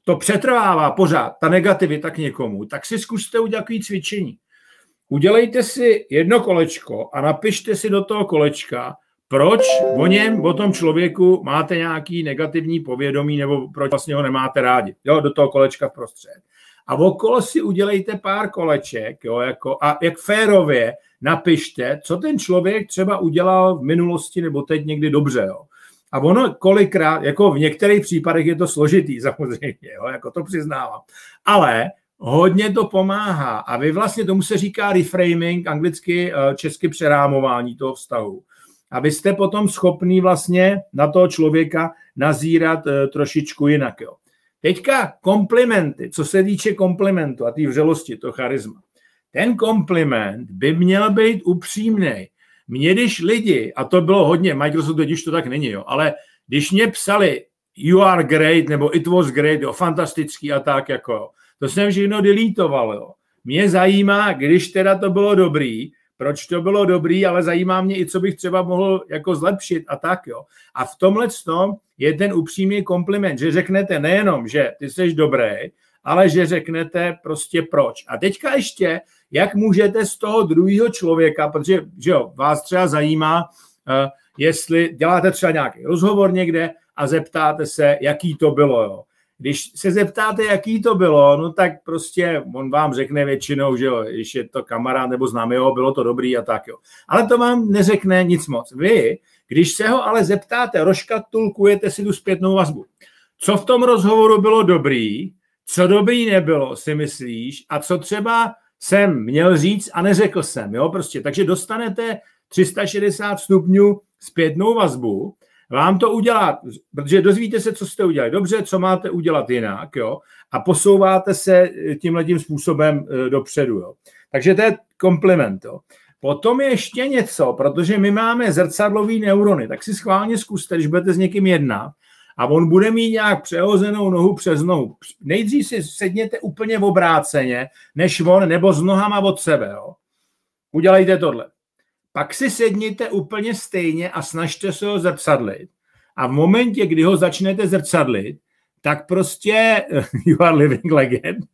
to přetrvává pořád, ta negativita k někomu, tak si zkuste udělat takové cvičení. Udělejte si jedno kolečko a napište si do toho kolečka, proč o něm, o tom člověku máte nějaký negativní povědomí nebo proč vlastně ho nemáte rádi. Jo, do toho kolečka vprostřed. A okolo si udělejte pár koleček, jo, jako, a jak férově napište, co ten člověk třeba udělal v minulosti nebo teď někdy dobře. Jo. A ono kolikrát, jako v některých případech je to složitý samozřejmě, jo, jako to přiznávám. Ale hodně to pomáhá. A vy vlastně, tomu se říká reframing, anglicky, česky přerámování toho vztahu. A vy jste potom schopný vlastně na toho člověka nazírat trošičku jinak. Jo. Teďka komplimenty, co se týče komplimentu a té vřelosti, to charisma. Ten kompliment by měl být upřímnej. Mně když lidi, a to bylo hodně, Microsoft totiž to tak není, jo, ale když mě psali you are great, nebo it was great, jo, fantastický a tak, jako jo, to jsem všechno deletoval, jo. Mě zajímá, když teda to bylo dobrý, proč to bylo dobrý, ale zajímá mě i, co bych třeba mohl jako zlepšit a tak, jo. A v tomhle tom je ten upřímný kompliment, že řeknete nejenom, že ty jsi dobrý, ale že řeknete prostě proč. A teďka ještě, jak můžete z toho druhého člověka, protože že jo, vás třeba zajímá, uh, jestli děláte třeba nějaký rozhovor někde a zeptáte se, jaký to bylo, jo. Když se zeptáte, jaký to bylo, no tak prostě on vám řekne většinou, že jo, když je to kamarád nebo známý, jo, bylo to dobrý a tak, jo. Ale to vám neřekne nic moc. Vy, když se ho ale zeptáte, rozškatulkujete si tu zpětnou vazbu. Co v tom rozhovoru bylo dobrý, co dobrý nebylo, si myslíš, a co třeba jsem měl říct a neřekl jsem, jo, prostě. Takže dostanete tři sta šedesát stupňů zpětnou vazbu, vám to udělá, protože dozvíte se, co jste udělali dobře, co máte udělat jinak, jo, a posouváte se tímhletím způsobem dopředu, jo. Takže to je kompliment, jo. Potom je ještě něco, protože my máme zrcadlový neurony, tak si schválně zkuste, když budete s někým jednat a on bude mít nějak přehozenou nohu přes nohu. Nejdřív si sedněte úplně v obráceně, než on, nebo s nohama od sebe, jo. Udělejte tohle. Pak si sedněte úplně stejně a snažte se ho zrcadlit. A v momentě, kdy ho začnete zrcadlit, tak prostě you are living legend.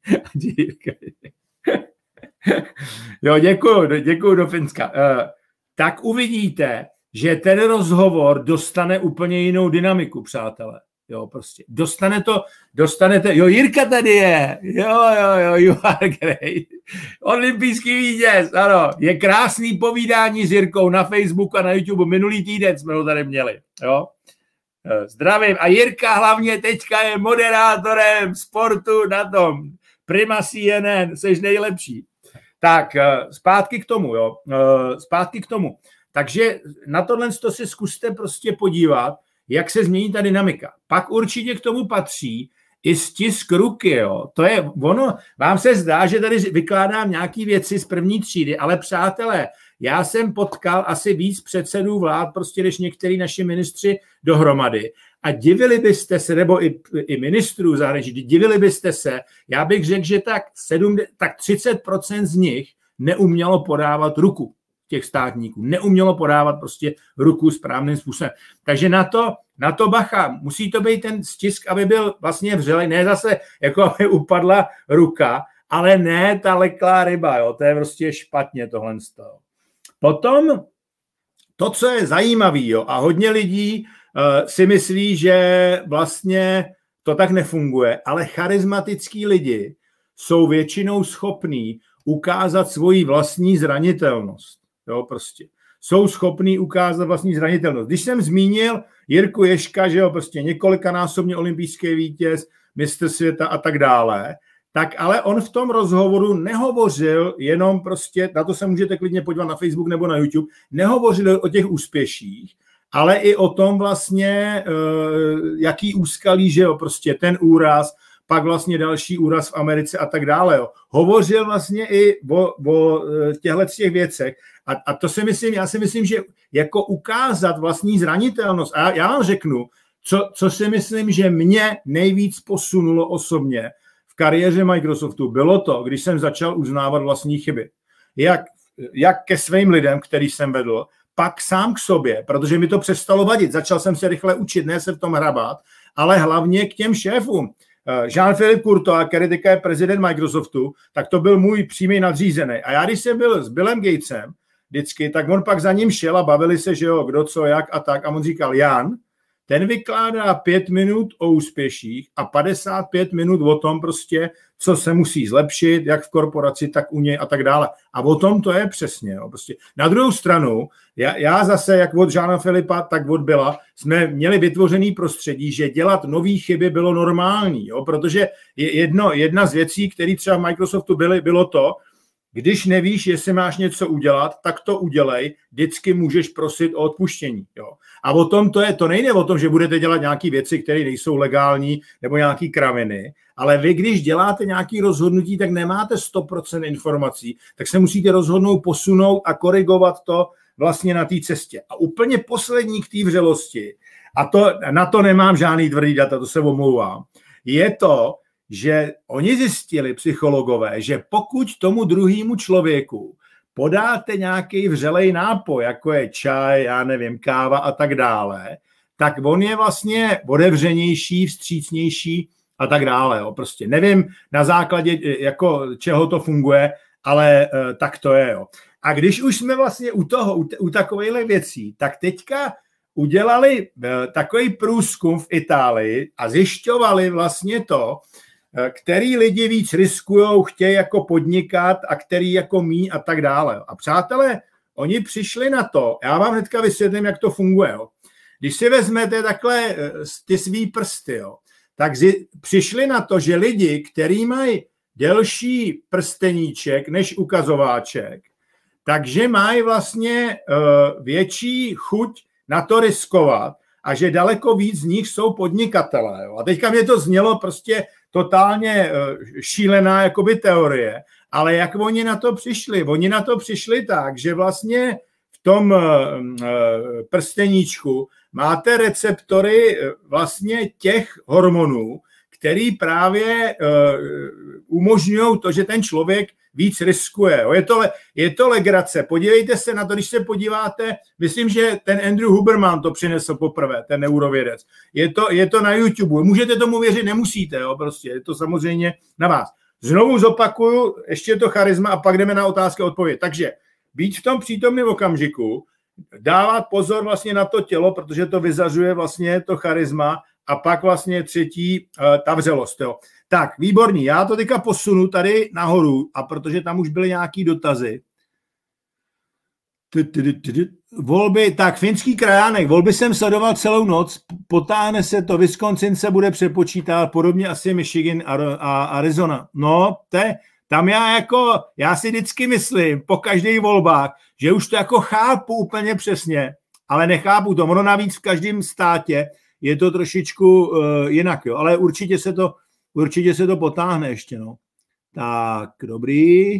Jo, děkuju, děkuju do Finska. Uh, tak uvidíte, že ten rozhovor dostane úplně jinou dynamiku, přátelé. Jo, prostě. Dostane to, dostanete, jo, Jirka tady je, jo, jo, jo, you are great. Olympijský vítěz, ano, je krásný povídání s Jirkou na Facebooku a na YouTube, minulý týden jsme ho tady měli, jo. Zdravím, a Jirka hlavně teďka je moderátorem sportu na tom, Prima C N N, seš nejlepší. Tak, zpátky k tomu, jo, zpátky k tomu. Takže na tohle to si zkuste prostě podívat, jak se změní ta dynamika. Pak určitě k tomu patří i stisk ruky, jo. To je ono, vám se zdá, že tady vykládám nějaké věci z první třídy, ale přátelé, já jsem potkal asi víc předsedů vlád, prostě než některý naši ministři dohromady. A divili byste se, nebo i, i ministrů zahraničí, divili byste se, já bych řekl, že tak, sedm, tak třicet procent z nich neumělo podávat ruku. Těch státníků. Neumělo podávat prostě ruku správným způsobem. Takže na to, na to bacha. Musí to být ten stisk, aby byl vlastně vřelej. Ne zase, jako aby upadla ruka, ale ne ta leklá ryba. Jo. To je prostě špatně tohle. Potom to, co je zajímavé, jo, a hodně lidí uh, si myslí, že vlastně to tak nefunguje, ale charismatický lidi jsou většinou schopní ukázat svoji vlastní zranitelnost. Jo, prostě. Jsou schopní ukázat vlastní zranitelnost. Když jsem zmínil Jirku Ježka, že jo, prostě několikanásobně olympijský vítěz, mistr světa a tak dále, tak ale on v tom rozhovoru nehovořil jenom prostě, na to se můžete klidně podívat na Facebook nebo na YouTube, nehovořil o těch úspěších, ale i o tom vlastně, jaký úskalí, že jo, prostě ten úraz, pak vlastně další úraz v Americe a tak dále. Jo. Hovořil vlastně i o, o těchto těch věcech. A, a to si myslím, já si myslím, že jako ukázat vlastní zranitelnost. A já, já vám řeknu, co, co si myslím, že mě nejvíc posunulo osobně v kariéře Microsoftu, bylo to, když jsem začal uznávat vlastní chyby. Jak, jak ke svým lidem, který jsem vedl, pak sám k sobě, protože mi to přestalo vadit. Začal jsem se rychle učit, ne se v tom hrabat, ale hlavně k těm šéfům. Jean-Philippe Courtois, který teďka je prezident Microsoftu, tak to byl můj přímý nadřízený. A já, když jsem byl s Billem Gatesem vždycky, tak on pak za ním šel a bavili se, že jo, kdo, co, jak a tak. A on říkal, Jan, ten vykládá pět minut o úspěších a padesát pět minut o tom prostě, co se musí zlepšit, jak v korporaci, tak u něj a tak dále. A o tom to je přesně. Jo, prostě. Na druhou stranu, já, já zase, jak od Žána Filipa, tak od Billa, jsme měli vytvořený prostředí, že dělat nový chyby bylo normální, jo, protože jedno, jedna z věcí, které třeba v Microsoftu byly, bylo to, když nevíš, jestli máš něco udělat, tak to udělej, vždycky můžeš prosit o odpuštění. Jo. A o tom to je, to nejde o tom, že budete dělat nějaké věci, které nejsou legální, nebo nějaké kraviny, ale vy, když děláte nějaké rozhodnutí, tak nemáte sto procent informací, tak se musíte rozhodnout, posunout a korigovat to vlastně na té cestě. A úplně poslední k té vřelosti, a to, na to nemám žádný tvrdý data, to se omlouvám, je to, že oni zjistili, psychologové, že pokud tomu druhému člověku podáte nějaký vřelej nápoj, jako je čaj, já nevím, káva a tak dále, tak on je vlastně otevřenější, vstřícnější a tak dále. Jo. Prostě nevím na základě, jako čeho to funguje, ale uh, tak to je. Jo. A když už jsme vlastně u toho, u, u takovýchhle věcí, tak teďka udělali uh, takový průzkum v Itálii a zjišťovali vlastně to, který lidi víc riskujou, chtějí jako podnikat a který jako mí a tak dále. A přátelé, oni přišli na to, já vám hnedka vysvětlím, jak to funguje. Jo. Když si vezmete takhle ty svý prsty, jo, tak zi, přišli na to, že lidi, kteří mají delší prsteníček než ukazováček, takže mají vlastně uh, větší chuť na to riskovat a že daleko víc z nich jsou podnikatelé. Jo. A teďka mě to znělo prostě totálně šílená jakoby teorie, ale jak oni na to přišli? Oni na to přišli tak, že vlastně v tom prsteníčku máte receptory vlastně těch hormonů, který právě umožňují to, že ten člověk víc riskuje. Je to, je to legrace. Podívejte se na to, když se podíváte, myslím, že ten Andrew Huberman to přinesl poprvé, ten neurovědec. Je to, je to na YouTube. Můžete tomu věřit, nemusíte, jo, prostě. Je to samozřejmě na vás. Znovu zopakuju, ještě to charisma a pak jdeme na otázky a odpověď. Takže být v tom přítomném okamžiku, dávat pozor vlastně na to tělo, protože to vyzařuje vlastně to charisma a pak vlastně třetí ta vřelost, jo. Tak, výborný, já to teďka posunu tady nahoru, a protože tam už byly nějaký dotazy. Volby, tak, finský krajánek, volby jsem sledoval celou noc, potáhne se to, Wisconsin se bude přepočítat, podobně asi Michigan a Arizona. No, te, tam já jako, já si vždycky myslím, po každých volbách, že už to jako chápu úplně přesně, ale nechápu to. Ono navíc v každém státě je to trošičku uh, jinak, jo, ale určitě se to Určitě se to potáhne ještě, no. Tak, dobrý.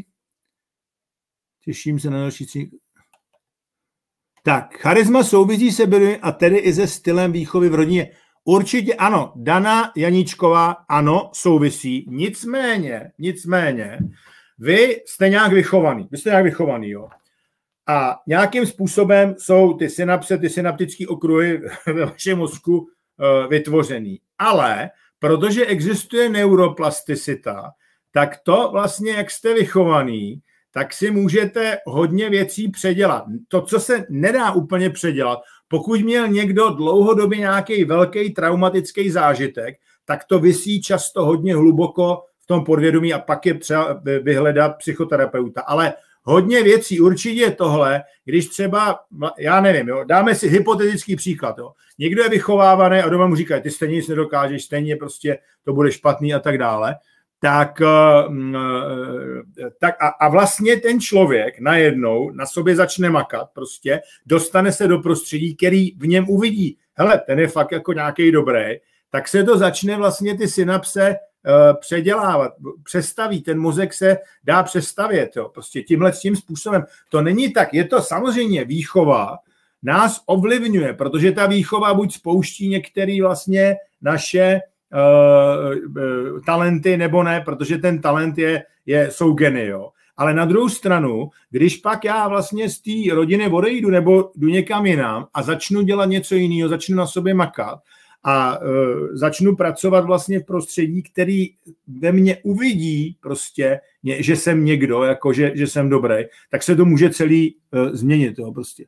Těším se na další tři. Tak, charisma souvisí se byli a tedy i se stylem výchovy v rodině. Určitě ano, Dana Janíčková, ano, souvisí. Nicméně, nicméně, vy jste nějak vychovaný. Vy jste nějak vychovaný, jo. A nějakým způsobem jsou ty synapse, ty synaptické okruhy ve vašem mozku uh, vytvořený. Ale protože existuje neuroplasticita, tak to vlastně, jak jste vychovaný, tak si můžete hodně věcí předělat. To, co se nedá úplně předělat, pokud měl někdo dlouhodobě nějaký velký traumatický zážitek, tak to visí často hodně hluboko v tom podvědomí a pak je třeba vyhledat psychoterapeuta. Ale hodně věcí, určitě tohle, když třeba, já nevím, jo, dáme si hypotetický příklad, jo. Někdo je vychovávaný a doma mu říkají, ty stejně nic nedokážeš, stejně prostě to bude špatný a tak dále, tak, tak a, a vlastně ten člověk najednou na sobě začne makat, prostě dostane se do prostředí, který v něm uvidí, hele, ten je fakt jako nějaký dobrý, tak se to začne vlastně ty synapse předělávat, přestaví, ten mozek se dá přestavět, jo, prostě tímhle tím způsobem. To není tak, je to samozřejmě výchova, nás ovlivňuje, protože ta výchova buď spouští některé vlastně naše uh, uh, talenty, nebo ne, protože ten talent je, je, jsou geny, jo. Ale na druhou stranu, když pak já vlastně z té rodiny odejdu nebo jdu někam jinam a začnu dělat něco jiného, začnu na sobě makat a uh, začnu pracovat vlastně v prostředí, který ve mně uvidí prostě, že jsem někdo, jako že, že jsem dobrý, tak se to může celý uh, změnit, jo, prostě.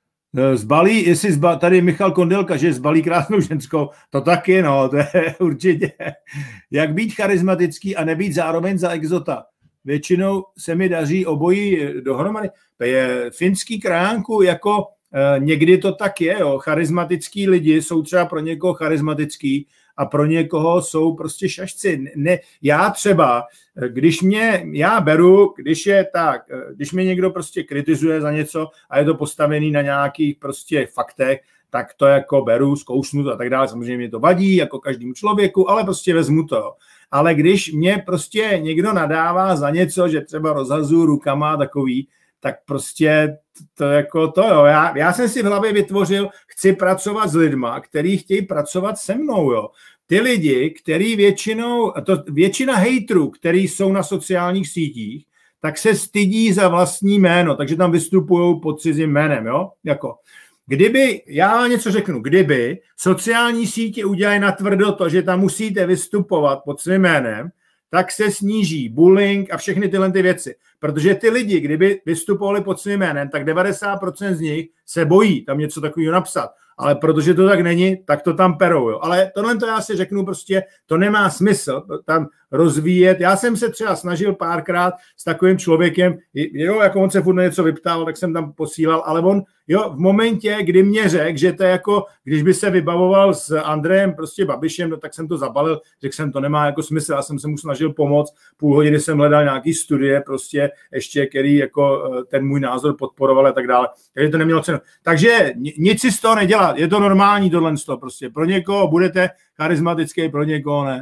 Zbalí, jestli zba, tady Michal Kondelka, že zbalí krásnou ženskou, to taky, no, to je určitě. Jak být charismatický a nebýt zároveň za exota. Většinou se mi daří obojí dohromady. To je finský krajánku, jako eh, někdy to tak je, jo. Charismatický lidi jsou třeba pro někoho charismatický a pro někoho jsou prostě šašci. Ne, já třeba, když mě, já beru, když je tak, když mě někdo prostě kritizuje za něco a je to postavený na nějakých prostě faktech, tak to jako beru, zkoušnu to a tak dále. Samozřejmě mě to vadí, jako každému člověku, ale prostě vezmu to. Ale když mě prostě někdo nadává za něco, že třeba rozhazuju rukama takový, tak prostě to jako to, jo. Já, já jsem si v hlavě vytvořil, chci pracovat s lidma, kteří chtějí pracovat se mnou, jo. Ty lidi, který většinou, to většina hejtrů, který jsou na sociálních sítích, tak se stydí za vlastní jméno, takže tam vystupují pod cizím jménem, jo. Jako, kdyby, já něco řeknu, kdyby sociální sítě udělají natvrdo to, že tam musíte vystupovat pod svým jménem, tak se sníží bullying a všechny tyhle ty věci. Protože ty lidi, kdyby vystupovali pod svým jménem, tak devadesát procent z nich se bojí tam něco takového napsat. Ale protože to tak není, tak to tam perou. Jo. Ale tohle to já si řeknu prostě, to nemá smysl tam rozvíjet. Já jsem se třeba snažil párkrát s takovým člověkem, jo, jako on se furt něco vyptal, tak jsem tam posílal, ale on, jo, v momentě, kdy mě řekl, že to je jako, když by se vybavoval s Andrejem prostě Babišem, no, tak jsem to zabalil, řekl jsem, to nemá jako smysl, já jsem se mu snažil pomoct, půl hodiny jsem hledal nějaký studie prostě ještě, který jako ten můj názor podporoval a tak dále, takže to nemělo cenu. Takže nic si z toho nedělat, je to normální tohle prostě, pro někoho budete charismatický, pro někoho ne.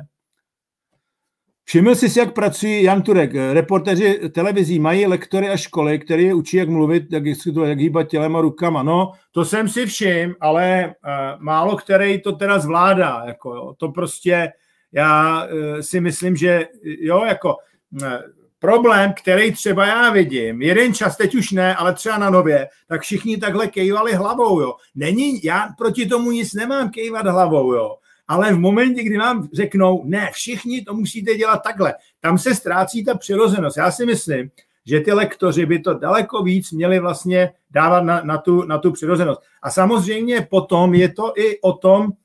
Všiml jsi si, jak pracují Jan Turek. Reportéři televizí mají lektory a školy, které je učí, jak mluvit, jak, jak hýbat tělem a rukama. No, to jsem si všiml, ale uh, málo který to teda zvládá. Jako, jo. To prostě, já uh, si myslím, že jo, jako uh, problém, který třeba já vidím, jeden čas, teď už ne, ale třeba na Nově, tak všichni takhle kejvali hlavou. Jo. Není, já proti tomu nic nemám kejvat hlavou, jo. Ale v momentě, kdy vám řeknou, ne, všichni to musíte dělat takhle, tam se ztrácí ta přirozenost. Já si myslím, že ty lektoři by to daleko víc měli vlastně dávat na, na, tu, na tu přirozenost. A samozřejmě potom je to i o tom, uh,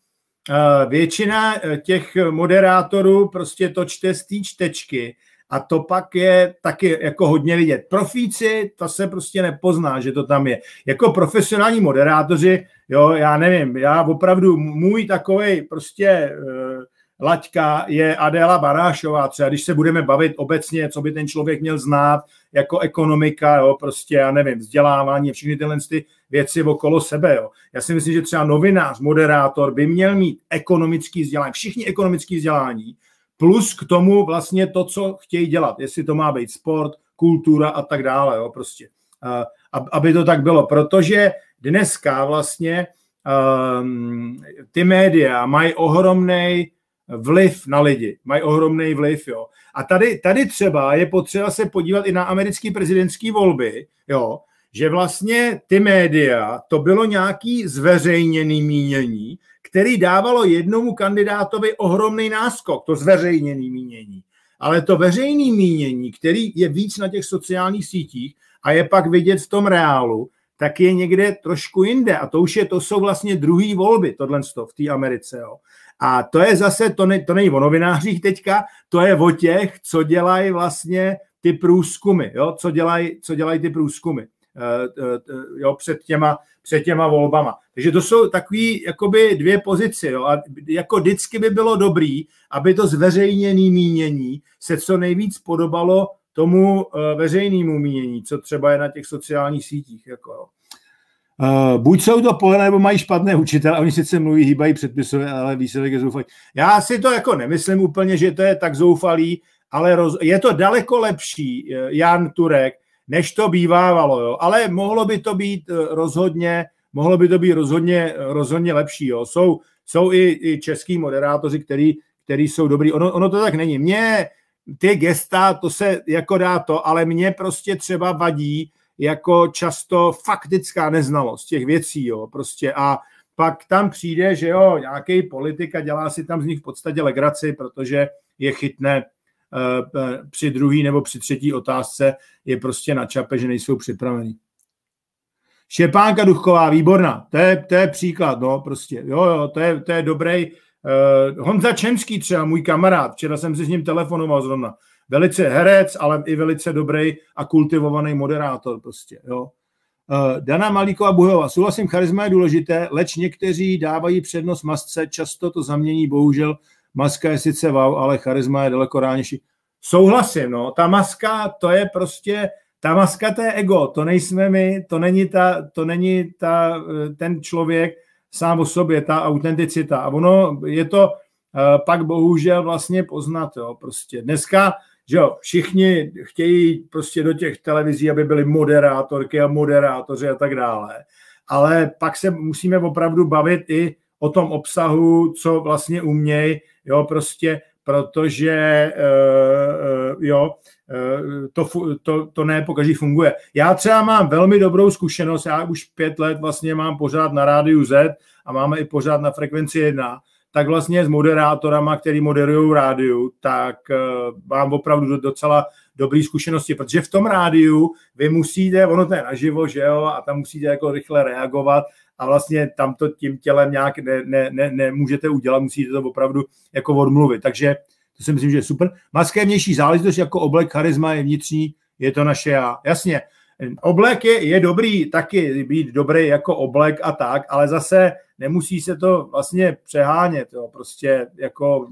většina těch moderátorů prostě to čte z té čtečky a to pak je taky jako hodně vidět. Profíci, to se prostě nepozná, že to tam je. Jako profesionální moderátoři, jo, já nevím, já opravdu, můj takovej prostě uh, laťka je Adéla Barášová, třeba když se budeme bavit obecně, co by ten člověk měl znát, jako ekonomika, jo, prostě, já nevím, vzdělávání, všechny tyhle ty věci okolo sebe, jo. Já si myslím, že třeba novinář, moderátor by měl mít ekonomický vzdělání, všichni ekonomický vzdělání, plus k tomu vlastně to, co chtějí dělat, jestli to má být sport, kultura a tak dále, jo, prostě. Uh, aby to tak bylo, protože dneska vlastně um, ty média mají ohromný vliv na lidi, mají ohromný vliv, jo. A tady, tady třeba je potřeba se podívat i na americké prezidentské volby, jo, že vlastně ty média, to bylo nějaký zveřejněný mínění, který dávalo jednomu kandidátovi ohromný náskok, to zveřejněný mínění. Ale to veřejné mínění, který je víc na těch sociálních sítích a je pak vidět v tom reálu, tak je někde trošku jinde. A to už je, to jsou vlastně druhý volby, tohle v té Americe. Jo. A to je zase, to, ne, to není o novinářích teďka, to je o těch, co dělají vlastně ty průzkumy, jo, co dělají, co dělají ty průzkumy. Jo, před těma, před těma volbama. Takže to jsou takový jakoby dvě pozice. Jo, a jako vždycky by bylo dobrý, aby to zveřejněné mínění se co nejvíc podobalo tomu veřejnému mínění, co třeba je na těch sociálních sítích. Jako, jo. Uh, buď jsou to pohodné, nebo mají špatné učitele, oni sice mluví, hýbají předpisové, ale výsledek je zoufalý. Já si to jako nemyslím úplně, že to je tak zoufalý, ale roz, je to daleko lepší, Jan Turek, než to bývávalo, jo. Ale mohlo by to být rozhodně, mohlo by to být rozhodně, rozhodně lepší, jo. Jsou, jsou i, i český moderátoři, který, který jsou dobrý. Ono, ono to tak není. Mně ty gesta, to se jako dá to, ale mě prostě třeba vadí jako často faktická neznalost těch věcí, jo, prostě a pak tam přijde, že jo, nějaký politik a dělá si tam z nich v podstatě legraci, protože je chytne uh, při druhý nebo při třetí otázce, je prostě na čape, že nejsou připravení. Štěpánka Duchková, výborná, to je, to je příklad, no prostě, jo, jo, to je, to je dobrý. Uh, Honza Čemský třeba, můj kamarád, včera jsem si s ním telefonoval zrovna, velice herec, ale i velice dobrý a kultivovaný moderátor prostě, jo. Uh, Dana Malíková Buhová, souhlasím, charisma je důležité, leč někteří dávají přednost masce, často to zamění, bohužel maska je sice wow, ale charisma je daleko ránější. Souhlasím, no, ta maska, to je prostě, ta maska to je ego, to nejsme my, to není, ta, to není ta, ten člověk sám o sobě, ta autenticita. A ono je to uh, pak bohužel vlastně poznat, jo, prostě dneska, že jo, všichni chtějí prostě do těch televizí, aby byly moderátorky a moderátoři a tak dále. Ale pak se musíme opravdu bavit i o tom obsahu, co vlastně umějí, jo, prostě, protože uh, uh, jo, uh, to, to, to ne pokaždý funguje. Já třeba mám velmi dobrou zkušenost, já už pět let vlastně mám pořád na Rádiu Z a máme i pořád na Frekvenci jedna, tak vlastně s moderátorama, který moderují rádiu, tak uh, mám opravdu docela dobré zkušenosti, protože v tom rádiu vy musíte, ono to je naživo, že jo, a tam musíte jako rychle reagovat a vlastně tam to tím tělem nějak ne, ne, ne, nemůžete udělat, musíte to opravdu jako odmluvit. Takže to si myslím, že je super. Maska je vnější záležitost, jako oblek, charisma je vnitřní, je to naše já. Jasně, oblek je, je dobrý taky být dobrý jako oblek a tak, ale zase nemusí se to vlastně přehánět, jo, prostě jako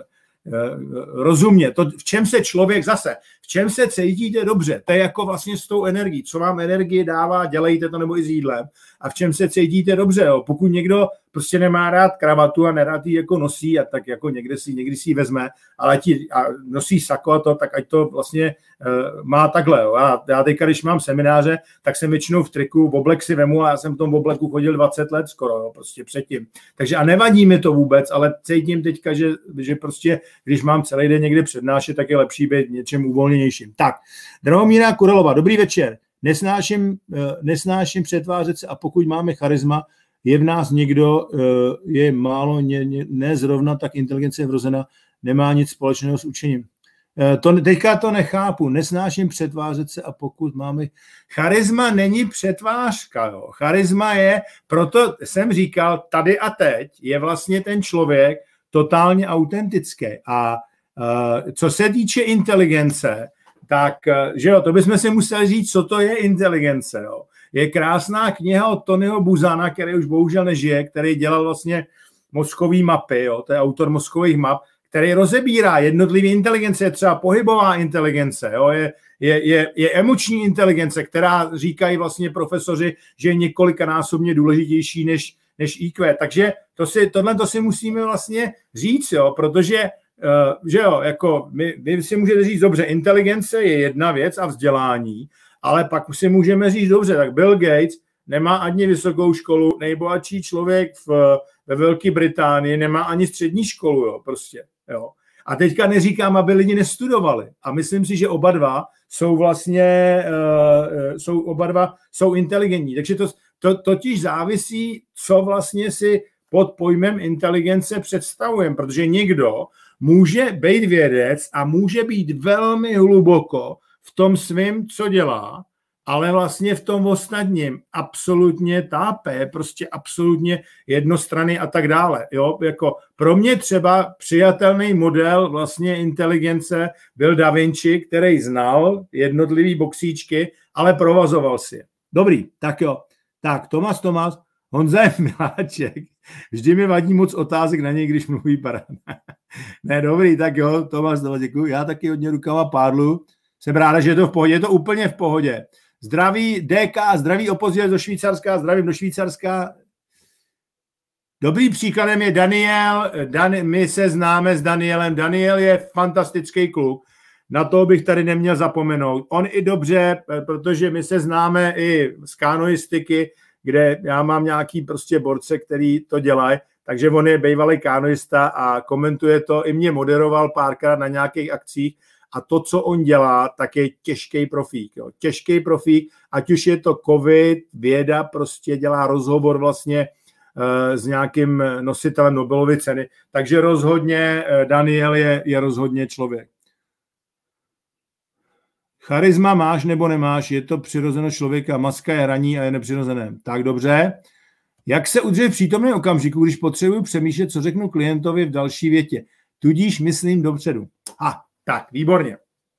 rozumně. To, v čem se člověk zase, v čem se cítíte dobře, to je jako vlastně s tou energií, co vám energii dává, dělejte to nebo i s jídlem a v čem se cítíte dobře, jo. Pokud někdo prostě nemá rád kravatu a nerád ji jako nosí a tak jako někdy si, někdy si ji vezme, ale ti a nosí sako a to, tak ať to vlastně uh, má takhle, jo. Já, já teďka, když mám semináře, tak jsem většinou v triku, v oblek si vemu a já jsem v tom obleku chodil dvacet let skoro, jo, prostě předtím. Takže a nevadí mi to vůbec, ale cítím teďka, že, že prostě, když mám celý den někde přednášet, tak je lepší být něčem uvolněnějším. Tak, Drahomíra Kurelova, dobrý večer. Nesnáším, nesnáším přetvářet se a pokud máme charisma, je v nás někdo, je málo, ne, ne zrovna tak inteligence je vrozena, nemá nic společného s učením. To, teďka to nechápu, nesnáším přetvářet se a pokud máme... Charisma není přetvářka, jo. Charisma je, proto jsem říkal, tady a teď je vlastně ten člověk totálně autentický. A uh, co se týče inteligence, tak, že jo, to bychom si museli říct, co to je inteligence, jo. Je krásná kniha od Tonyho Buzana, který už bohužel nežije, který dělal vlastně mozkový mapy, jo, to je autor mozkových map, který rozebírá jednotlivé inteligence, je třeba pohybová inteligence, jo, je, je, je, je emoční inteligence, která říkají vlastně profesoři, že je několikanásobně důležitější než, než í kvé. Takže to si, tohle to si musíme vlastně říct, jo, protože uh, že jo, jako my, vy si můžete říct, dobře, inteligence je jedna věc a vzdělání, ale pak si můžeme říct, dobře, tak Bill Gates nemá ani vysokou školu, nejbohatší člověk v, ve Velké Británii nemá ani střední školu, jo, prostě, jo. A teďka neříkám, aby lidi nestudovali. A myslím si, že oba dva jsou vlastně, uh, jsou oba dva jsou inteligentní. Takže to, to totiž závisí, co vlastně si pod pojmem inteligence představujeme, protože někdo může být vědec a může být velmi hluboko v tom svým, co dělá, ale vlastně v tom ostatním absolutně tápe, prostě absolutně jednostranný a tak dále. Jo? Jako pro mě třeba přijatelný model vlastně inteligence byl Da Vinci, který znal jednotlivý boxíčky, ale provazoval si je. Dobrý, tak jo. Tak, Tomas, Tomas, Honza je miláček. Vždy mi vadí moc otázek na něj, když mluví paráda. Ne, dobrý, tak jo, Tomas, děkuji. Já taky hodně rukama pádlu. Jsem ráda, že je to v pohodě, je to úplně v pohodě. Zdraví dé ká, zdraví opozice do Švýcarska, zdravím do Švýcarska. Dobrý příkladem je Daniel. Dan, my se známe s Danielem. Daniel je fantastický kluk. Na to bych tady neměl zapomenout. On i dobře, protože my se známe i z kanoistiky, kde já mám nějaký prostě borce, který to dělají, takže on je bývalý kanoista a komentuje to, i mě moderoval párkrát na nějakých akcích a to, co on dělá, tak je těžký profík. Jo. Těžký profík, ať už je to covid, věda, prostě dělá rozhovor vlastně s nějakým nositelem Nobelovy ceny. Takže rozhodně Daniel je, je rozhodně člověk. Charisma máš nebo nemáš, je to přirozenost člověka, maska je hraní a je nepřirozené. Tak dobře. Jak se udržet v přítomném okamžiku, když potřebuji přemýšlet, co řeknu klientovi v další větě? Tudíž myslím dopředu. A, tak, výborně.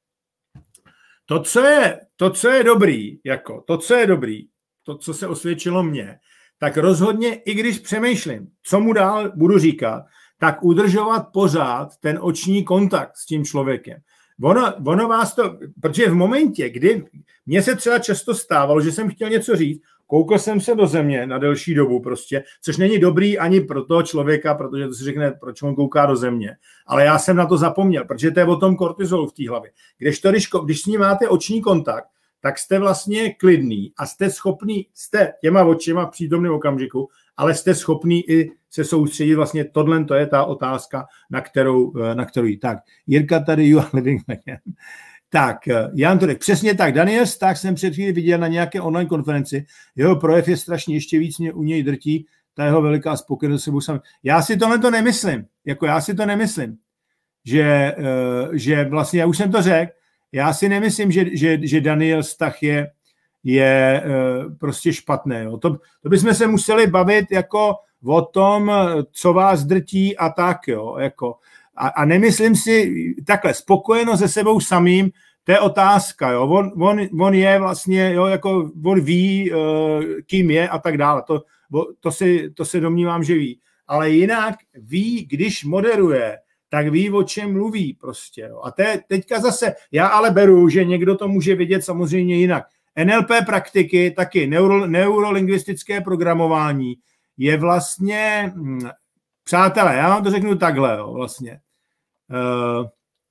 To, co je, to, co je dobrý, jako to, co je dobrý, to, co se osvědčilo mně, tak rozhodně, i když přemýšlím, co mu dál budu říkat, tak udržovat pořád ten oční kontakt s tím člověkem. Ono, ono vás to, protože v momentě, kdy mně se třeba často stávalo, že jsem chtěl něco říct, koukal jsem se do země na delší dobu prostě, což není dobrý ani pro toho člověka, protože to si řekne, proč on kouká do země. Ale já jsem na to zapomněl, protože to je o tom kortizolu v té hlavě. Když, to, když, když s ním máte oční kontakt, tak jste vlastně klidný a jste schopný, jste těma očima v přítomném okamžiku, ale jste schopný i se soustředit. Vlastně tohle to je ta otázka, na kterou, na kterou jí. Tak, Jirka tady, you are living again. Tak, Jan to řekl, přesně tak. Daniel Stach jsem před chvíli viděl na nějaké online konferenci. Jeho projev je strašně, ještě víc mě u něj drtí, ta jeho veliká spokojenost sebou sám. Já si tohle to nemyslím. Jako já si to nemyslím. Že, že vlastně, já už jsem to řekl, já si nemyslím, že, že, že Daniel Stach je, je prostě špatné. Jo. To, to bychom se museli bavit jako o tom, co vás drtí a tak. Jo. Jako, a, a nemyslím si takhle, spokojeno se sebou samým, to je otázka. Jo. On, on, on je vlastně, jo, jako on ví, kým je a tak dále. To, to, si, to se domnívám, že ví. Ale jinak ví, když moderuje, tak ví, o čem mluví prostě. Jo. A te, teďka zase, já ale beru, že někdo to může vidět samozřejmě jinak. N L P praktiky, taky neuro, neurolingvistické programování je vlastně, hm, přátelé, já vám to řeknu takhle, jo, vlastně. Uh,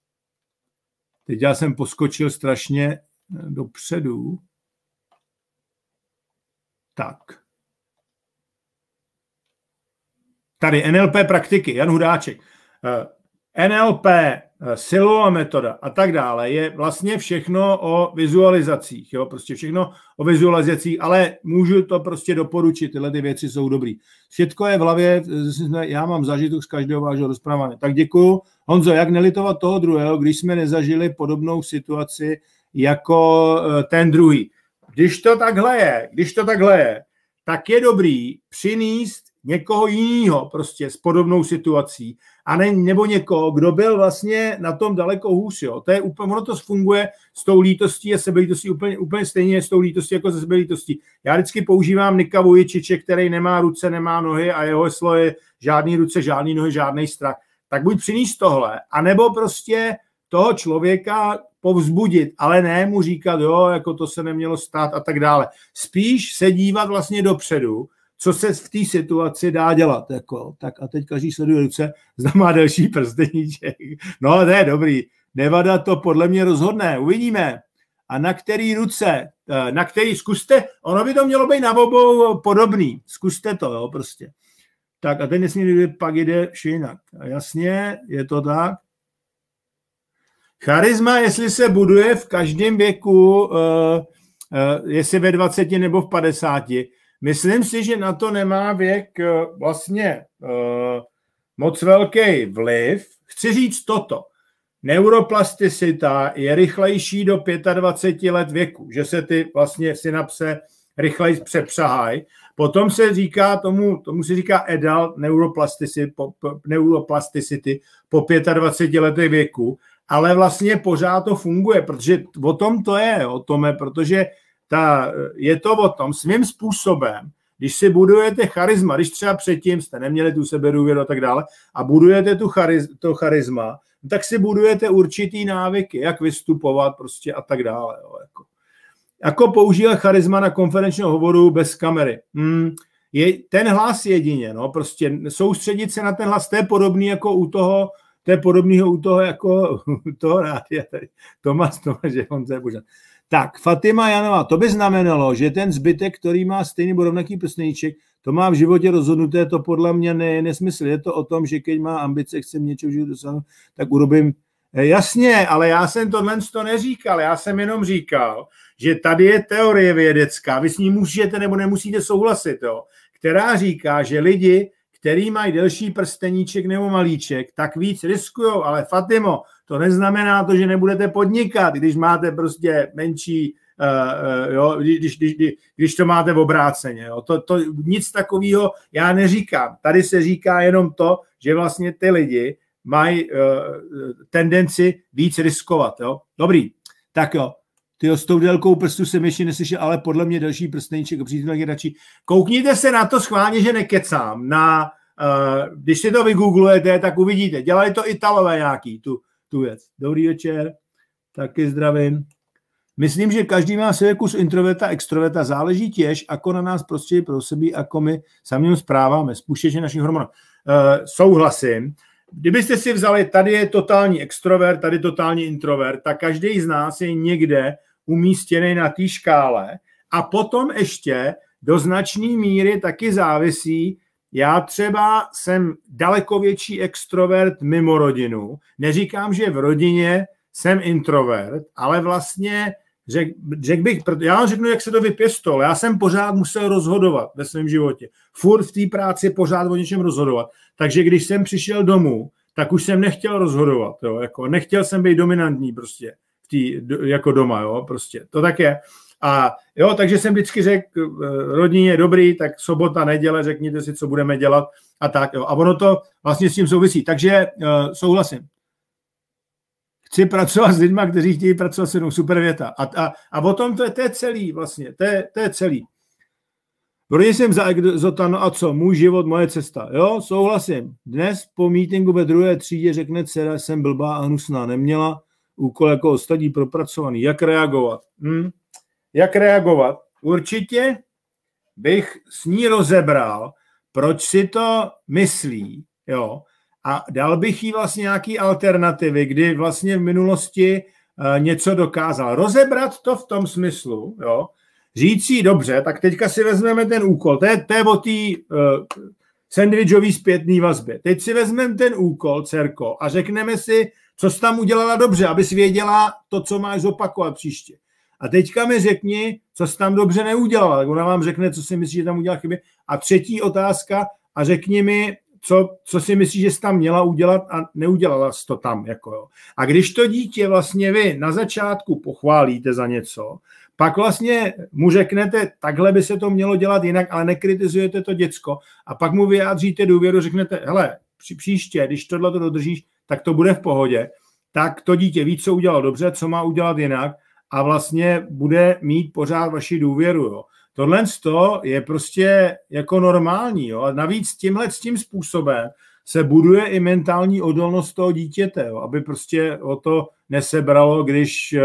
teď já jsem poskočil strašně dopředu. Tak. Tady N L P praktiky, Jan Hudáček. Uh, N L P, silová metoda a tak dále je vlastně všechno o vizualizacích, jo, prostě všechno o vizualizacích, ale můžu to prostě doporučit, tyhle ty věci jsou dobrý. Všetko je v hlavě, já mám zažitek z každého vášeho rozprávání. Tak děkuju. Honzo, jak nelitovat toho druhého, když jsme nezažili podobnou situaci jako ten druhý. Když to takhle je, když to takhle je, tak je dobrý přinést někoho jiného prostě s podobnou situací a ne, nebo někoho, kdo byl vlastně na tom daleko hůř. Jo. To je úplně, ono to funguje s tou lítostí a sebelítostí úplně, úplně stejně s tou lítostí jako se sebelítostí. Já vždycky používám Nika Vujčiče, který nemá ruce, nemá nohy a jeho heslo je žádný ruce, žádný nohy, žádný strach. Tak buď přinést tohle, anebo prostě toho člověka povzbudit, ale ne mu říkat, jo, jako to se nemělo stát a tak dále. Spíš se dívat vlastně dopředu, co se v té situaci dá dělat. Jako. Tak a teď každý sleduje ruce, zda má delší prsteníček. No, to je dobrý. Nevada to podle mě rozhodne. Uvidíme. A na který ruce, na který, zkuste, ono by to mělo být na obou podobný. Zkuste to, jo, prostě. Tak a teď nesmí, pak jde vše jinak. A jasně, je to tak. Charisma, jestli se buduje v každém věku, uh, uh, jestli ve dvaceti nebo v padesáti, myslím si, že na to nemá věk uh, vlastně uh, moc velký vliv. Chci říct toto. Neuroplasticita je rychlejší do dvaceti pěti let věku, že se ty vlastně synapse rychleji přepřahají. Potom se říká tomu, tomu se říká adult neuroplasticity po, po, neuroplasticity po dvaceti pěti letech věku, ale vlastně pořád to funguje, protože o tom to je, o tom je, protože ta, je to o tom svým způsobem, když si budujete charisma, když třeba předtím jste neměli tu sebedůvěru a tak dále a budujete tu chariz, to charisma, tak si budujete určitý návyky, jak vystupovat prostě a tak dále. Jo, jako. Jako používat charisma na konferenčním hovoru bez kamery. Hmm, je, ten hlas jedině, no, prostě soustředit se na ten hlas, to je podobný jako u toho, to je podobného u toho, jako u toho rádia tady. Tomáš, Tomáš, že on se požádá. Tak, Fatima Janová, to by znamenalo, že ten zbytek, který má stejný nebo rovnaký prsteníček, to má v životě rozhodnuté, to podle mě ne, nesmysl. Je to o tom, že když má ambice, chce něčeho v životě dosáhnout, tak urobím. Jasně, ale já jsem tohle to neříkal, já jsem jenom říkal, že tady je teorie vědecká, vy s ní můžete nebo nemusíte souhlasit, jo, která říká, že lidi, který mají delší prsteníček nebo malíček, tak víc riskujou, ale Fatimo, to neznamená to, že nebudete podnikat, když máte prostě menší, uh, uh, jo, když, když, když, když to máte v obráceně. Jo. To, to, nic takového já neříkám. Tady se říká jenom to, že vlastně ty lidi mají uh, tendenci víc riskovat. Jo. Dobrý, tak jo. Tyjo, s tou délkou prstu jsem ještě neslyšel, ale podle mě delší prsteníček a přítel je radši. Koukněte se na to schválně, že nekecám. Na, uh, když si to vygooglujete, tak uvidíte. Dělali to Italové nějaký, tu, tu věc. Dobrý večer, taky zdravím. Myslím, že každý má své kus introverta, extroverta. Záleží těž, ako na nás prostředí pro sebe, ako my sami správáme. Spouštěže našich hormonů. Uh, souhlasím. Kdybyste si vzali, tady je totální extrovert, tady totální introvert, tak každý z nás je někde umístěný na té škále a potom ještě do značné míry taky závisí. Já třeba jsem daleko větší extrovert mimo rodinu. Neříkám, že v rodině jsem introvert, ale vlastně řek, řek bych, já vám řeknu, jak se to vypěstol. Já jsem pořád musel rozhodovat ve svém životě. Furt v té práci pořád o něčem rozhodovat. Takže když jsem přišel domů, tak už jsem nechtěl rozhodovat. Jo? Jako, nechtěl jsem být dominantní prostě v tý, jako doma. Jo? Prostě. To tak je. A jo, takže jsem vždycky řekl rodině, dobrý, tak sobota, neděle, řekněte si, co budeme dělat a tak. Jo? A ono to vlastně s tím souvisí. Takže uh, souhlasím. Chci pracovat s lidmi, kteří chtějí pracovat se mnou. Super věta. A, a, a o tom to je, to je celý vlastně. To je, to je celý. V rodině jsem za exotano a co? Můj život, moje cesta. Jo, souhlasím. Dnes po mítinku ve druhé třídě řekne dcera, jsem blbá a hnusná. Neměla úkol jako ostatní propracovaný. Jak reagovat? Hm? Jak reagovat? Určitě bych s ní rozebral, proč si to myslí, jo, a dal bych jí vlastně nějaký alternativy, kdy vlastně v minulosti uh, něco dokázal. Rozebrat to v tom smyslu, jo, říct si dobře, tak teďka si vezmeme ten úkol, to je, to je o té uh, sandvičové zpětné vazbě. Teď si vezmeme ten úkol, dcerko, a řekneme si, co jsi tam udělala dobře, abys věděla to, co máš zopakovat příště. A teďka mi řekni, co jsi tam dobře neudělala. Tak ona vám řekne, co si myslí, že tam udělala chyby. A třetí otázka, a řekni mi, co, co si myslíš, že jsi tam měla udělat a neudělala jsi to tam. Jako jo. A když to dítě vlastně vy na začátku pochválíte za něco, pak vlastně mu řeknete, takhle by se to mělo dělat jinak, ale nekritizujete to děcko a pak mu vyjádříte důvěru, řeknete, hele, při příště, když tohle to dodržíš, tak to bude v pohodě, tak to dítě ví, co udělalo dobře, co má udělat jinak a vlastně bude mít pořád vaši důvěru. Jo. Tohle je prostě jako normální. Jo. A navíc tímhle s tím způsobem se buduje i mentální odolnost toho dítěte, jo, aby prostě o to nesebralo, když,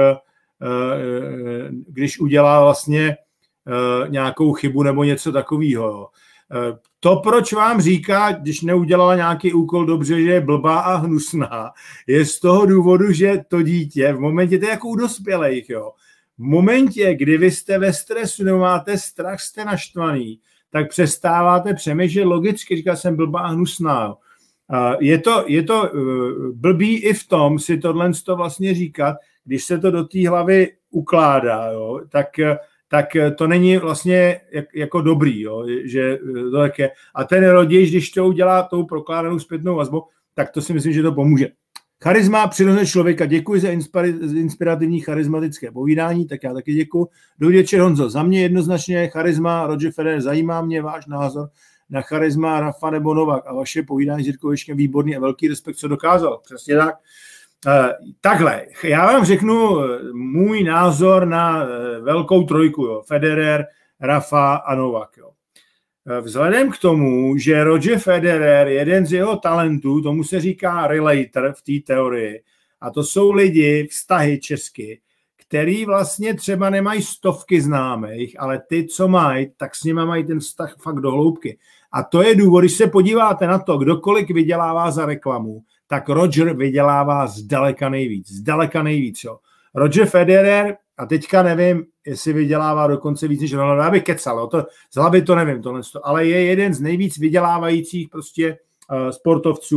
když udělá vlastně nějakou chybu nebo něco takového. Jo. To, proč vám říká, když neudělala nějaký úkol dobře, že je blbá a hnusná, je z toho důvodu, že to dítě v momentě, to je jako u dospělých, jo, v momentě, kdy vy jste ve stresu nebo máte strach, jste naštvaný, tak přestáváte přemýšlet logicky, říká jsem blbá a hnusná. Jo. Je to, je to blbý i v tom si tohle vlastně říkat, když se to do té hlavy ukládá, jo, tak tak to není vlastně jako dobrý, jo, že to tak je. A ten rodič, když to udělá tou prokládanou zpětnou vazbou, tak to si myslím, že to pomůže. Charisma přirozeného člověka. Děkuji za inspirativní charismatické povídání, tak já taky děkuji. Dobrý večer, Honzo. Za mě jednoznačně charisma Roger Federer. Zajímá mě váš názor na charisma Rafa nebo Novak a vaše povídání s Jirkou Vyškem výborný a velký respekt, co dokázal. Přesně tak. Uh, takhle, já vám řeknu můj názor na uh, velkou trojku, jo. Federer, Rafa a Novak. Jo. Uh, vzhledem k tomu, že Roger Federer, jeden z jeho talentů, tomu se říká relator v té teorii, a to jsou lidi, vztahy česky, který vlastně třeba nemají stovky známých, ale ty, co mají, tak s nimi mají ten vztah fakt do hloubky. A to je důvod, když se podíváte na to, kdo kolik vydělává za reklamu, tak Roger vydělává zdaleka nejvíc. Zdaleka nejvíc, jo. Roger Federer, a teďka nevím, jestli vydělává dokonce víc než Ronaldo, já bych kecal, to, z hlavy to nevím, tohle, ale je jeden z nejvíc vydělávajících prostě uh, sportovců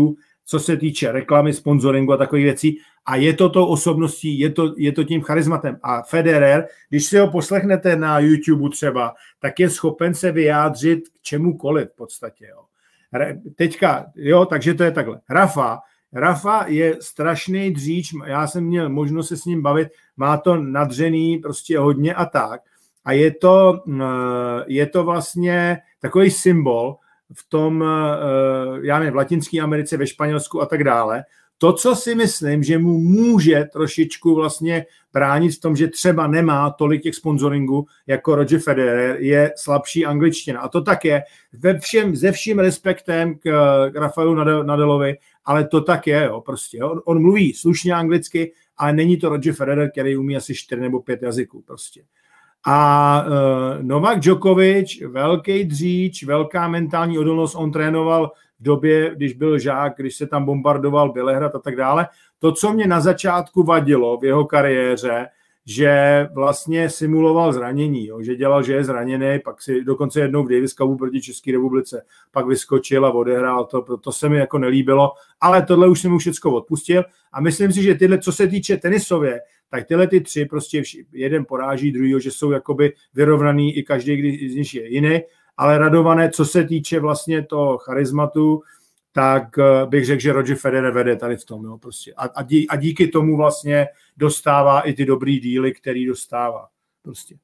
co se týče reklamy, sponsoringu a takových věcí. A je to tou osobností, je to, je to tím charizmatem. A Federer, když si ho poslechnete na YouTube třeba, tak je schopen se vyjádřit k čemukoliv v podstatě. Jo. Teďka, jo, takže to je takhle. Rafa, Rafa je strašný dříč, já jsem měl možnost se s ním bavit, má to nadřený prostě hodně a tak. A je to, je to vlastně takový symbol v tom, já nevím, v Latinské Americe, ve Španělsku a tak dále. To, co si myslím, že mu může trošičku vlastně bránit v tom, že třeba nemá tolik těch sponsoringů jako Roger Federer, je slabší angličtina. A to tak je ve všem, se vším respektem k, k Rafaelu Nadalovi, ale to tak je, jo, prostě. On, on mluví slušně anglicky, ale není to Roger Federer, který umí asi čtyři nebo pět jazyků prostě. A uh, Novak Djokovic, velký dříč, velká mentální odolnost, on trénoval v době, když byl žák, když se tam bombardoval Bělehrad a tak dále. To, co mě na začátku vadilo v jeho kariéře, že vlastně simuloval zranění, jo, že dělal, že je zraněný, pak si dokonce jednou v Davis Cupu proti České republice pak vyskočil a odehrál to, to se mi jako nelíbilo, ale tohle už jsem mu všecko odpustil a myslím si, že tyhle, co se týče tenisově, tak tyhle ty tři prostě jeden poráží druhýho, že jsou jakoby vyrovnaný i každý, když z nich je jiný, ale Radované, co se týče vlastně toho charizmatu, tak bych řekl, že Roger Federer vede tady v tom. Jo, prostě. A, a, dí, a díky tomu vlastně dostává i ty dobrý díly, který dostává. Prostě.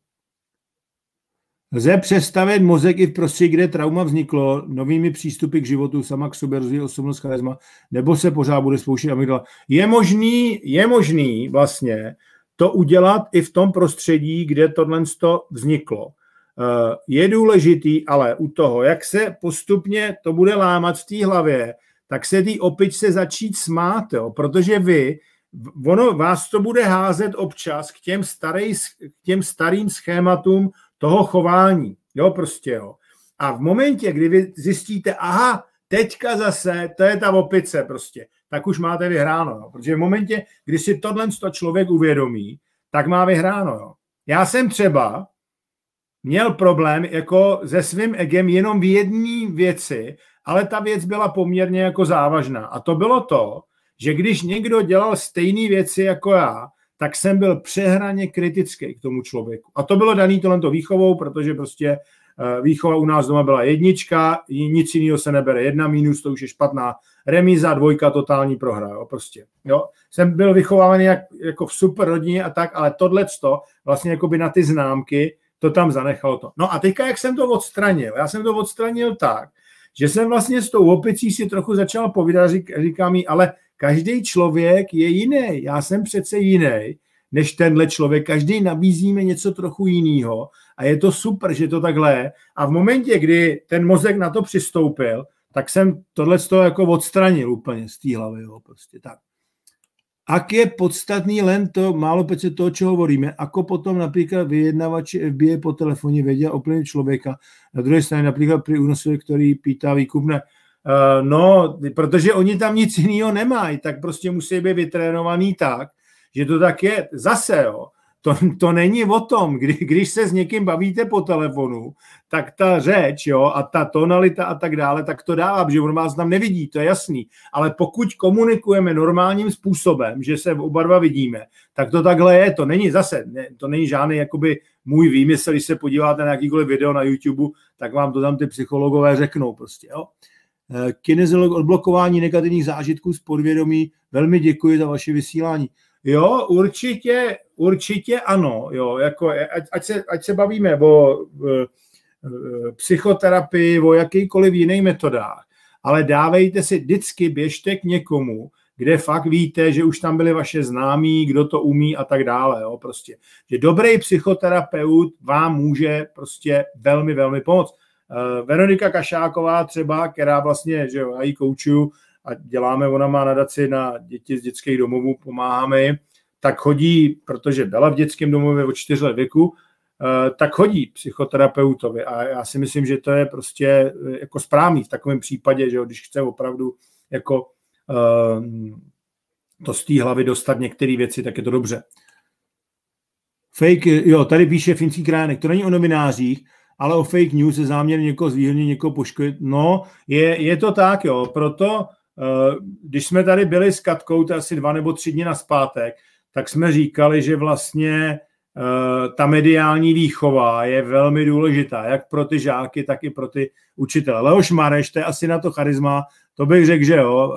Lze přestavět mozek i v prostředí, kde trauma vzniklo, novými přístupy k životu, sama k sobě rozvíjí osobnost, charisma, nebo se pořád bude spouštět amygdala. Je možný, je možný vlastně to udělat i v tom prostředí, kde tohle vzniklo. Je důležitý, ale u toho, jak se postupně to bude lámat v té hlavě, tak se té opičce začít smát, jo? Protože vy, ono vás to bude házet občas k těm, starý, k těm starým schématům toho chování, jo, prostě, jo. A v momentě, kdy vy zjistíte, aha, teďka zase, to je ta opice prostě, tak už máte vyhráno, jo. Protože v momentě, kdy si tohle člověk uvědomí, tak má vyhráno, jo. Já jsem třeba měl problém jako se svým egem jenom v jedné věci, ale ta věc byla poměrně jako závažná. A to bylo to, že když někdo dělal stejné věci jako já, tak jsem byl přehraně kritický k tomu člověku. A to bylo daný tohleto výchovou, protože prostě výchova u nás doma byla jednička, nic jiného se nebere. Jedna minus, to už je špatná remíza, dvojka, totální prohra. Jo, prostě. Jo. Jsem byl vychovávaný jak, jako v super rodině a tak, ale tohleto vlastně jakoby na ty známky to tam zanechalo to. No a teďka, jak jsem to odstranil? Já jsem to odstranil tak, že jsem vlastně s tou opicí si trochu začal povídat, řík, říkám jí, ale každý člověk je jiný. Já jsem přece jiný než tenhle člověk. Každý nabízíme něco trochu jiného a je to super, že to takhle je. A v momentě, kdy ten mozek na to přistoupil, tak jsem tohle z toho jako odstranil úplně z té hlavy. Jo, prostě tak. Ak je podstatný len to, málo pece toho, čo hovoríme, ako potom napríklad vyjednávači F B I po telefóne vedia ovplyvniť človeka. Na druhej strane napríklad pri únosovi, ktorý pýtá výkupné, uh, no, protože oni tam nic jiného nemají, tak prostě musí být vytrénovaný tak, že to tak je. Zase, jo, to, to není o tom, kdy, když se s někým bavíte po telefonu, tak ta řeč, jo, a ta tonalita a tak dále, tak to dává, protože on vás tam nevidí, to je jasný. Ale pokud komunikujeme normálním způsobem, že se oba dva vidíme, tak to takhle je. To není zase, ne, to není žádný jakoby můj výmysl, když se podíváte na jakýkoliv video na YouTube, tak vám to tam ty psychologové řeknou prostě, jo. Kinesiolog odblokování negativních zážitků z podvědomí, velmi děkuji za vaše vysílání. Jo, určitě, určitě ano, jo, jako, ať, ať, se, ať se bavíme o e, e, psychoterapii, o jakýkoliv jiných metodách, ale dávejte si, vždycky běžte k někomu, kde fakt víte, že už tam byli vaše známí, kdo to umí a tak dále, jo, prostě. Že dobrý psychoterapeut vám může prostě velmi, velmi pomoct. E, Veronika Kašáková třeba, která vlastně, že jo, já ji koučuju, a děláme, ona má nadaci na děti z dětských domovů, pomáháme jim, tak chodí, protože byla v dětském domově od čtyř let věku, tak chodí psychoterapeutovi a já si myslím, že to je prostě jako správný v takovém případě, že když chce opravdu jako to z té hlavy dostat některé věci, tak je to dobře. Fake, jo, tady píše finský krajánek, to není o novinářích, ale o fake news se záměr někoho zvýhodně, někoho poškodit. No, je, je to tak, jo, proto když jsme tady byli s Katkou, to asi dva nebo tři dny nazpátek, tak jsme říkali, že vlastně ta mediální výchova je velmi důležitá, jak pro ty žáky, tak i pro ty učitele. Leoš Mareš, to je asi na to charisma, to bych řekl, že jo.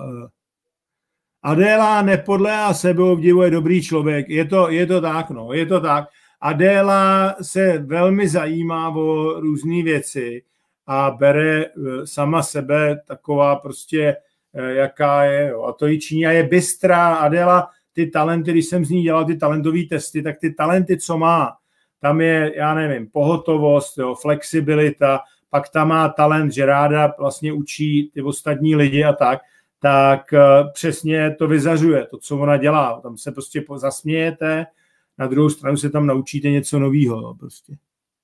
Adéla nepodléhá sebeobdivu, je dobrý člověk. Je to, je to tak, no, je to tak. Adéla se velmi zajímá o různé věci a bere sama sebe taková prostě, jaká je. Jo. A to ji činí a je bystrá. Adéla, ty talenty, když jsem z ní dělal ty talentové testy, tak ty talenty, co má, tam je, já nevím, pohotovost, jo, flexibilita, pak tam má talent, že ráda vlastně učí ty ostatní lidi a tak, tak přesně to vyzařuje, to, co ona dělá. Tam se prostě zasmějete, na druhou stranu se tam naučíte něco nového. Prostě.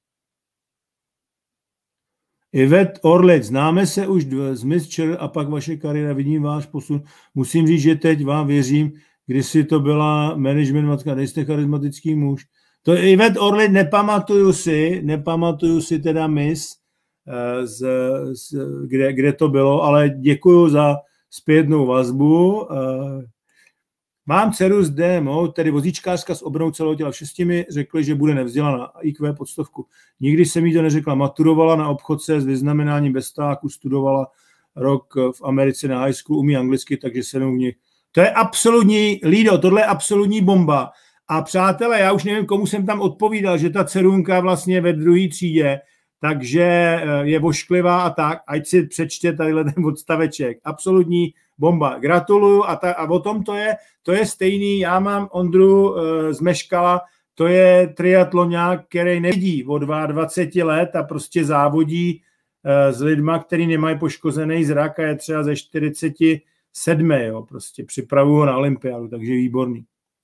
Yvette Orlic, známe se už z Miss Cher a pak vaše kariéra, vidím váš posun. Musím říct, že teď vám věřím, kdysi to byla management matka, nejste charismatický muž. To Yvette Orlic, nepamatuju si, nepamatuju si teda Miss, z, z, kde, kde to bylo, ale děkuju za zpětnou vazbu. Mám dceru z D M O, tedy vozíčkářka s obrnou celého těla. Všesti mi řekli, že bude nevzdělaná. I Q pod stovku. Nikdy jsem jí to neřekla. Maturovala na obchodce s vyznamenáním bez stáku, studovala rok v Americe na high school, umí anglicky, takže se u nich. To je absolutní, Lído, tohle je absolutní bomba. A přátelé, já už nevím, komu jsem tam odpovídal, že ta dcerunka vlastně ve druhé třídě, takže je vošklivá a tak, ať si přečte tadyhle ten odstaveček. Absolutní bomba. Gratuluju a, ta, a o tom to je, to je stejný. Já mám Ondru uh, z Meškala, to je triatlonák, který nevidí od dvacet dva let a prostě závodí uh, s lidma, který nemají poškozený zrak a je třeba ze čtyřicet sedm, jo, prostě připravuju ho na olympiádu, takže výborný.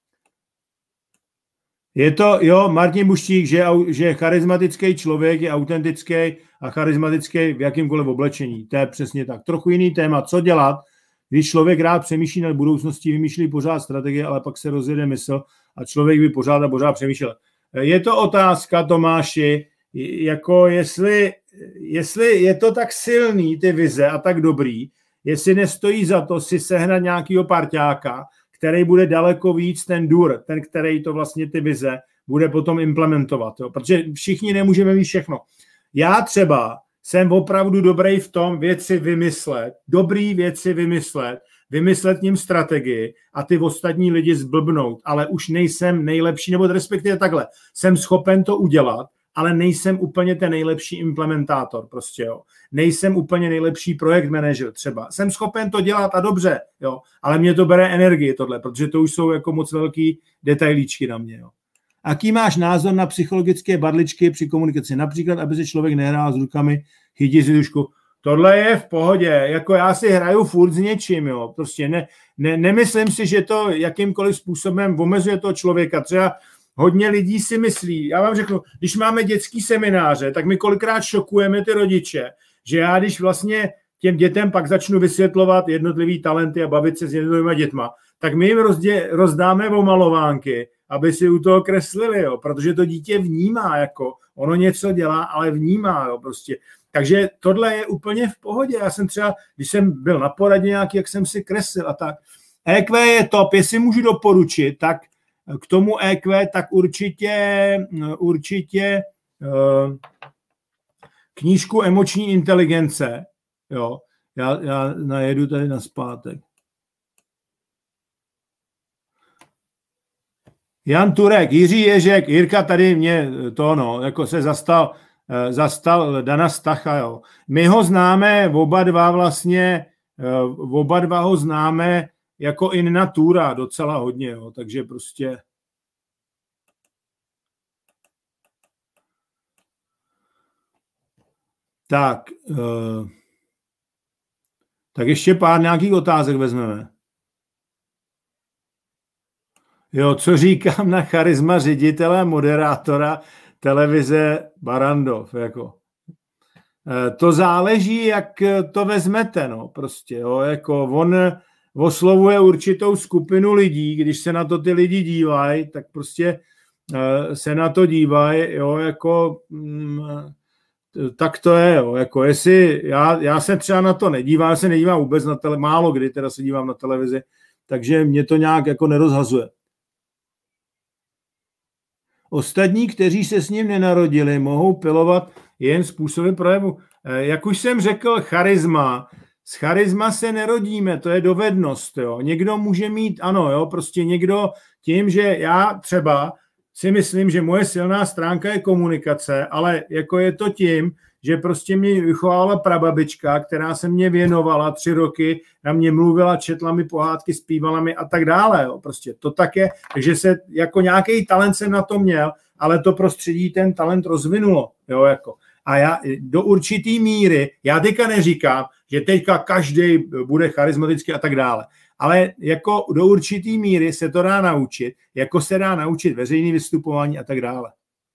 Je to, jo, Martin Buštík, že, že charismatický člověk je autentický a charismatický v jakýmkoliv oblečení. To je přesně tak. Trochu jiný téma. Co dělat, když člověk rád přemýšlí nad budoucností, vymýšlí pořád strategie, ale pak se rozjede mysl a člověk by pořád a pořád přemýšlel. Je to otázka, Tomáši, jako jestli, jestli je to tak silný, ty vize a tak dobrý, jestli nestojí za to si sehnat nějakýho parťáka, který bude daleko víc ten dur, ten, který to vlastně ty vize bude potom implementovat. Jo? Protože všichni nemůžeme mít všechno. Já třeba jsem opravdu dobrý v tom věci vymyslet, dobrý věci vymyslet, vymyslet ním strategii a ty ostatní lidi zblbnout, ale už nejsem nejlepší, nebo respektive takhle, jsem schopen to udělat, ale nejsem úplně ten nejlepší implementátor, prostě, jo. Nejsem úplně nejlepší projekt manažer třeba. Jsem schopen to dělat a dobře, jo, ale mě to bere energii tohle, protože to už jsou jako moc velký detailíčky na mě, jo. Aký máš názor na psychologické barličky při komunikaci? Například, aby se člověk nehrál s rukami, chytí si dušku. Tohle je v pohodě, jako já si hraju furt s něčím, jo. Prostě ne, ne, nemyslím si, že to jakýmkoliv způsobem omezuje toho člověka. Třeba hodně lidí si myslí, já vám řeknu, když máme dětský semináře, tak my kolikrát šokujeme ty rodiče, že já když vlastně těm dětem pak začnu vysvětlovat jednotlivý talenty a bavit se s jednotlivými dětma, tak my jim rozdě, rozdáme omalovánky, aby si u toho kreslili, jo, protože to dítě vnímá, jako ono něco dělá, ale vnímá, jo, prostě. Takže tohle je úplně v pohodě. Já jsem třeba, když jsem byl na poradě nějaký, jak jsem si kreslil a tak. E Q je top, jestli můžu doporučit, tak k tomu E Q, tak určitě, určitě uh, knížku Emoční inteligence, jo, já, já najedu tady nazpátek. Jan Turek, Jiří Ježek, Jirka tady mě to, no, jako se zastal, zastal Dana Stacha, jo. My ho známe, oba dva vlastně, oba dva ho známe jako in natura docela hodně, jo, takže prostě tak, uh, tak ještě pár nějakých otázek vezmeme. Jo, co říkám na charisma ředitele a moderátora televize Barrandov, jako. To záleží, jak to vezmete, no, prostě, jo, jako on oslovuje určitou skupinu lidí, když se na to ty lidi dívají, tak prostě se na to dívají, jo, jako tak to je, jo. Jako jestli, já, já se třeba na to nedívám, já se nedívám vůbec na tele, málo kdy teda se dívám na televizi, takže mě to nějak jako nerozhazuje. Ostatní, kteří se s ním nenarodili, mohou pilovat jen způsobem projevu. Jak už jsem řekl, charisma. S charisma se nerodíme, to je dovednost. Jo. Někdo může mít, ano, jo, prostě někdo tím, že já třeba si myslím, že moje silná stránka je komunikace, ale jako je to tím, že prostě mě vychovala prababička, která se mě věnovala tři roky, na mě mluvila, četla mi pohádky, zpívala mi a tak dále. Jo. Prostě to tak je, takže se jako nějaký talent jsem na to měl, ale to prostředí ten talent rozvinulo. Jo, jako. A já do určitý míry, já teďka neříkám, že teďka každý bude charismatický a tak dále, ale jako do určitý míry se to dá naučit, jako se dá naučit veřejné vystupování a tak dále.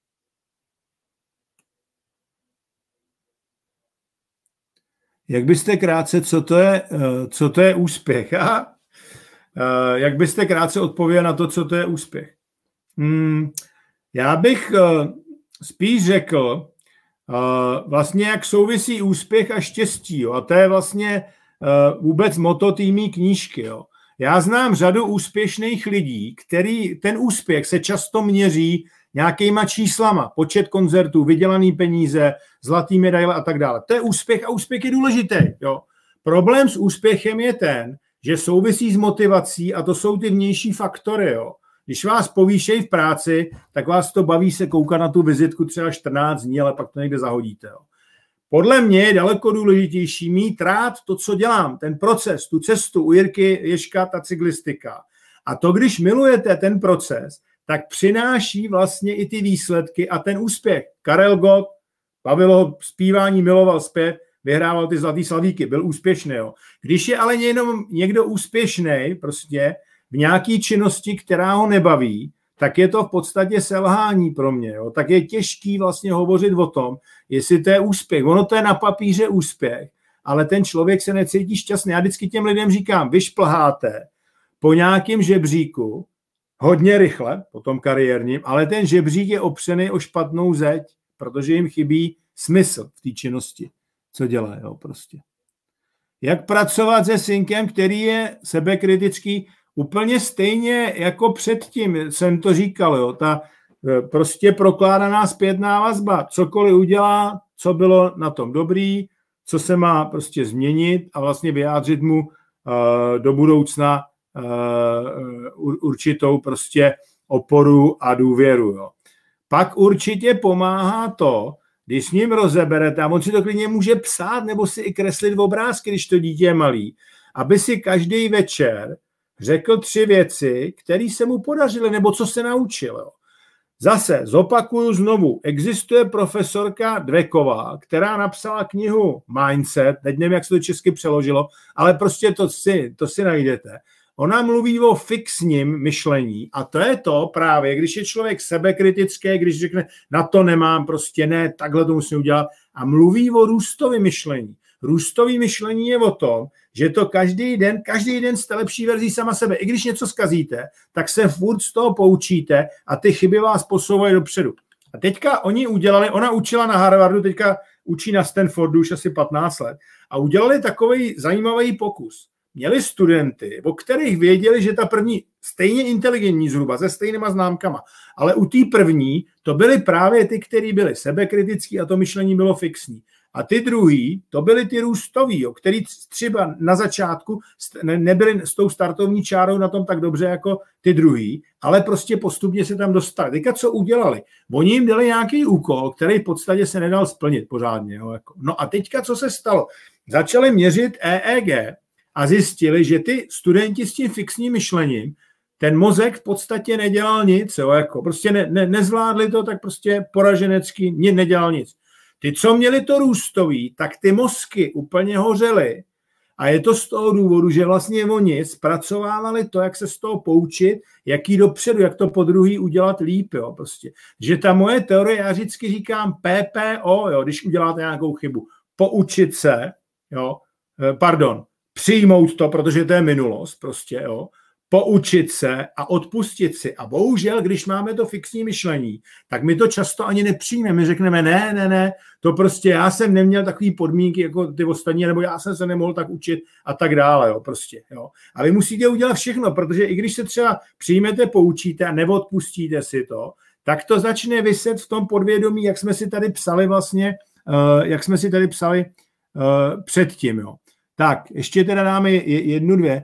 Jak byste krátce, co to je, co to je úspěch? Aha. Jak byste krátce odpověděl na to, co to je úspěch? Hmm, já bych spíš řekl, vlastně jak souvisí úspěch a štěstí. Jo? A to je vlastně vůbec motto té mý knížky. Jo? Já znám řadu úspěšných lidí, který ten úspěch se často měří nějakýma číslama, počet koncertů, vydělaný peníze, zlatý medaile a tak dále. To je úspěch a úspěch je důležitý. Jo. Problém s úspěchem je ten, že souvisí s motivací a to jsou ty vnější faktory. Jo. Když vás povýšejí v práci, tak vás to baví se koukat na tu vizitku třeba čtrnáct dní, ale pak to někde zahodíte. Jo. Podle mě je daleko důležitější mít rád to, co dělám, ten proces, tu cestu u Jirky Ježka, ta cyklistika. A to, když milujete ten proces, tak přináší vlastně i ty výsledky a ten úspěch. Karel Gott, bavilo zpívání, miloval zpěv, vyhrával ty zlatý slavíky, byl úspěšný. Jo. Když je ale jenom někdo úspěšný prostě v nějaký činnosti, která ho nebaví, tak je to v podstatě selhání pro mě. Jo. Tak je těžký vlastně hovořit o tom, jestli to je úspěch. Ono to je na papíře úspěch, ale ten člověk se necítí šťastný. Já vždycky těm lidem říkám, vy šplháte po nějakém žebříku, hodně rychle, potom kariérním, ale ten žebřík je opřený o špatnou zeď, protože jim chybí smysl v té činnosti, co dělá. Jo, prostě. Jak pracovat se synkem, který je sebekritický, úplně stejně jako předtím, jsem to říkal, jo, ta prostě prokládaná zpětná vazba, cokoliv udělá, co bylo na tom dobrý, co se má prostě změnit a vlastně vyjádřit mu uh, do budoucna Uh, určitou prostě oporu a důvěru. Jo. Pak určitě pomáhá to, když s ním rozeberete, a on si to klidně může psát nebo si i kreslit obrázky, když to dítě je malý, aby si každý večer řekl tři věci, které se mu podařily nebo co se naučil. Jo. Zase zopakuju znovu, existuje profesorka Dweková, která napsala knihu Mindset, teď nevím, jak se to česky přeložilo, ale prostě to si, to si najdete. Ona mluví o fixním myšlení a to je to právě, když je člověk sebekritický, když řekne, na to nemám, prostě ne, takhle to musím udělat a mluví o růstovém myšlení. Růstový myšlení je o tom, že to každý den, každý den jste lepší verzí sama sebe. I když něco zkazíte, tak se furt z toho poučíte a ty chyby vás posouvají dopředu. A teďka oni udělali, ona učila na Harvardu, teďka učí na Stanfordu už asi patnáct let a udělali takový zajímavý pokus. Měli studenty, o kterých věděli, že ta první stejně inteligentní zhruba, se stejnýma známkama, ale u té první to byly právě ty, kteří byli sebekritický a to myšlení bylo fixní. A ty druhý, to byly ty růstový, jo, který třeba na začátku nebyli s tou startovní čárou na tom tak dobře jako ty druhý, ale prostě postupně se tam dostali. Teďka co udělali? Oni jim dali nějaký úkol, který v podstatě se nedal splnit pořádně. Jo, jako. No a teďka co se stalo? Začali měřit E E G, a zjistili, že ty studenti s tím fixním myšlením, ten mozek v podstatě nedělal nic, jo, jako prostě ne, ne, nezvládli to, tak prostě poraženecky nedělal nic. Ty, co měli to růstový, tak ty mozky úplně hořely a je to z toho důvodu, že vlastně oni zpracovávali to, jak se z toho poučit, jak jít dopředu, jak to po druhý udělat líp, jo, prostě. Že ta moje teorie, já vždycky říkám P P O, jo, když uděláte nějakou chybu, poučit se, jo, pardon, přijmout to, protože to je minulost prostě, jo. poučit se a odpustit si. A bohužel, když máme to fixní myšlení, tak my to často ani nepřijmeme. My řekneme, ne, ne, ne, to prostě já jsem neměl takový podmínky jako ty ostatní, nebo já jsem se nemohl tak učit a tak dále. Jo, prostě, jo. A vy musíte udělat všechno, protože i když se třeba přijmete, poučíte a neodpustíte si to, tak to začne viset v tom podvědomí, jak jsme si tady psali vlastně, uh, jak jsme si tady psali uh, předtím. Jo. Tak, ještě teda dáme jednu, dvě.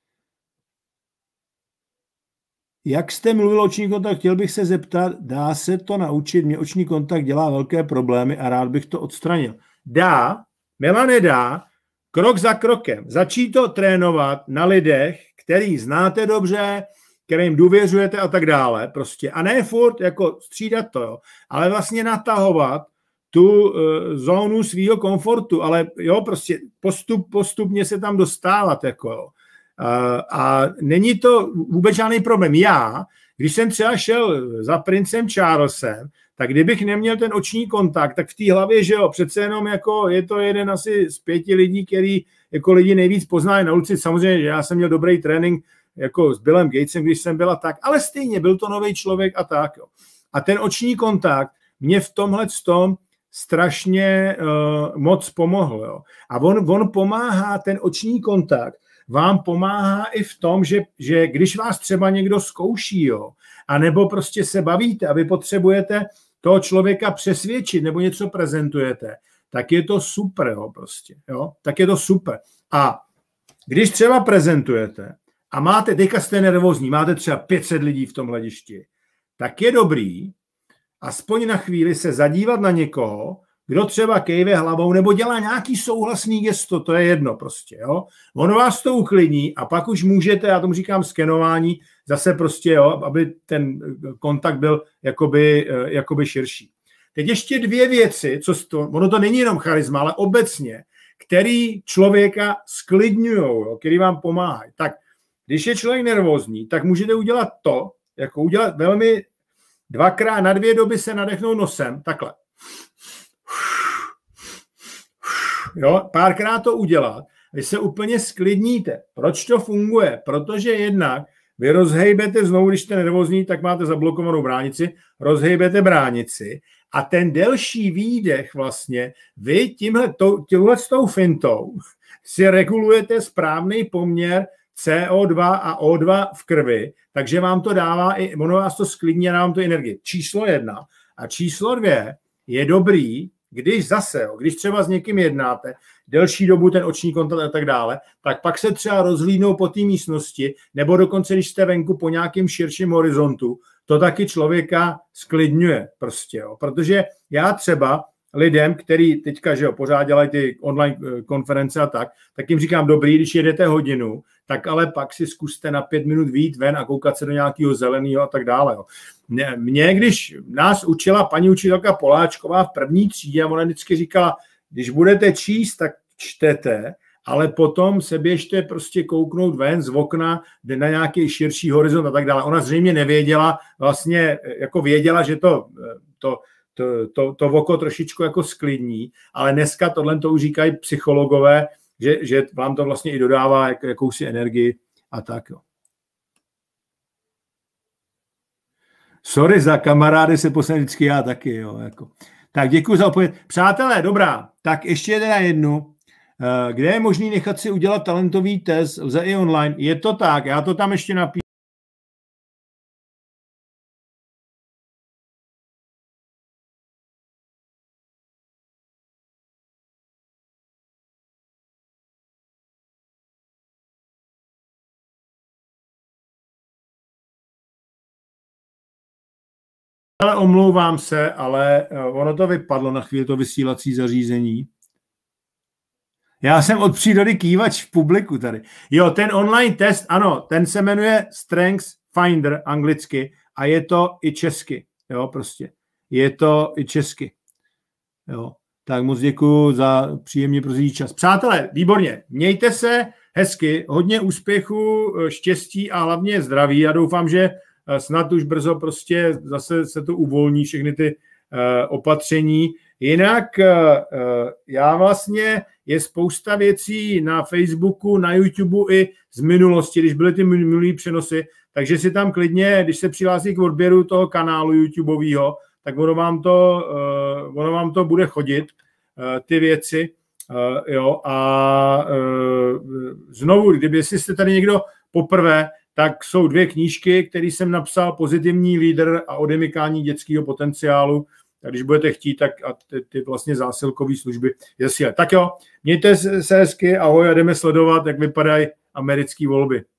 Jak jste mluvil o oční kontakt, chtěl bych se zeptat, dá se to naučit? Mě oční kontakt dělá velké problémy a rád bych to odstranil. Dá, Milane, dá, krok za krokem. Začít to trénovat na lidech, který znáte dobře, kterým důvěřujete a tak dále. Prostě. A ne furt jako střídat to, jo. Ale vlastně natahovat tu uh, zónu svýho komfortu, ale jo, prostě postup, postupně se tam dostávat, jako jo. Uh, a není to vůbec žádný problém. Já, když jsem třeba šel za princem Charlesem, tak kdybych neměl ten oční kontakt, tak v té hlavě, že jo, přece jenom jako je to jeden asi z pěti lidí, který jako lidi nejvíc poznají na ulici. Samozřejmě, že já jsem měl dobrý trénink jako s Billem Gatesem, když jsem byla tak, ale stejně byl to nový člověk a tak, jo. A ten oční kontakt mě v tomhle tom strašně uh, moc pomohl, jo. A on, on pomáhá, ten oční kontakt, vám pomáhá i v tom, že, že když vás třeba někdo zkouší, jo, a nebo prostě se bavíte a vy potřebujete toho člověka přesvědčit nebo něco prezentujete, tak je to super, jo, prostě, jo, tak je to super. A když třeba prezentujete a máte, teďka jste nervózní, máte třeba pět set lidí v tom hledišti, tak je dobrý aspoň na chvíli se zadívat na někoho, kdo třeba kejve hlavou nebo dělá nějaký souhlasný gesto, to je jedno prostě, jo. Ono vás to uklidní a pak už můžete, já tomu říkám skenování, zase prostě, jo, aby ten kontakt byl jakoby, jakoby širší. Teď ještě dvě věci, co to, ono to není jenom charisma, ale obecně, který člověka sklidňujou, který vám pomáhají. Tak když je člověk nervózní, tak můžete udělat to, jako udělat velmi dvakrát na dvě doby se nadechnout nosem, takhle. Jo, párkrát to udělat, vy se úplně sklidníte. Proč to funguje? Protože jednak vy rozhejbete znovu, když jste nervózní, tak máte zablokovanou bránici, rozhejbete bránici a ten delší výdech vlastně, vy tímhle, tímhle s tou fintou si regulujete správný poměr C O dva a O dva v krvi, takže vám to dává, i ono vás to sklidní a dává vám to energii. Číslo jedna. A číslo dvě je dobrý, když zase, když třeba s někým jednáte, delší dobu ten oční kontakt a tak dále, tak pak se třeba rozhlídnou po té místnosti, nebo dokonce, když jste venku po nějakým širším horizontu, to taky člověka sklidňuje prostě, jo. Protože já třeba lidem, který teďka, že jo, pořád dělají ty online konference a tak, tak jim říkám, dobrý, když jedete hodinu, tak ale pak si zkuste na pět minut vyjít ven a koukat se do nějakého zeleného a tak dále. Jo. Mě, když nás učila paní učitelka Poláčková v první třídě, a ona vždycky říkala, když budete číst, tak čtete, ale potom se běžte prostě kouknout ven z okna na nějaký širší horizont a tak dále. Ona zřejmě nevěděla, vlastně jako věděla, že to, to, to, to, to oko trošičku jako sklidní, ale dneska tohle to už říkají psychologové, že, že vám to vlastně i dodává jak, jakousi energii a tak. Jo. Sorry za kamarády, se posledně vždycky já taky. Jo, jako. Tak děkuji za odpověď. Přátelé, dobrá, tak ještě teda jednu. Kde je možný nechat si udělat talentový test? Lze i online. Je to tak, já to tam ještě napíšu. Ale omlouvám se, ale ono to vypadlo na chvíli, to vysílací zařízení. Já jsem od přírody kývač v publiku tady. Jo, ten online test, ano, ten se jmenuje Strengths Finder anglicky a je to i česky. Jo, prostě. Je to i česky. Jo. Tak moc děkuju za příjemně prozítý čas. Přátelé, výborně. Mějte se hezky, hodně úspěchu, štěstí a hlavně zdraví. Já doufám, že snad už brzo prostě zase se to uvolní všechny ty uh, opatření. Jinak uh, já vlastně je spousta věcí na Facebooku, na YouTube i z minulosti, když byly ty minulý přenosy, takže si tam klidně, když se přihlásí k odběru toho kanálu YouTubeového, tak ono vám to, uh, ono vám to bude chodit, uh, ty věci. Uh, jo, a uh, znovu, kdyby jste tady někdo poprvé, tak jsou dvě knížky, které jsem napsal, Pozitivní lídr a Odemykání dětského potenciálu. A když budete chtít, tak a ty, ty vlastně zásilkové služby je síle. Tak jo, mějte se hezky, ahoj a jdeme sledovat, jak vypadají americké volby.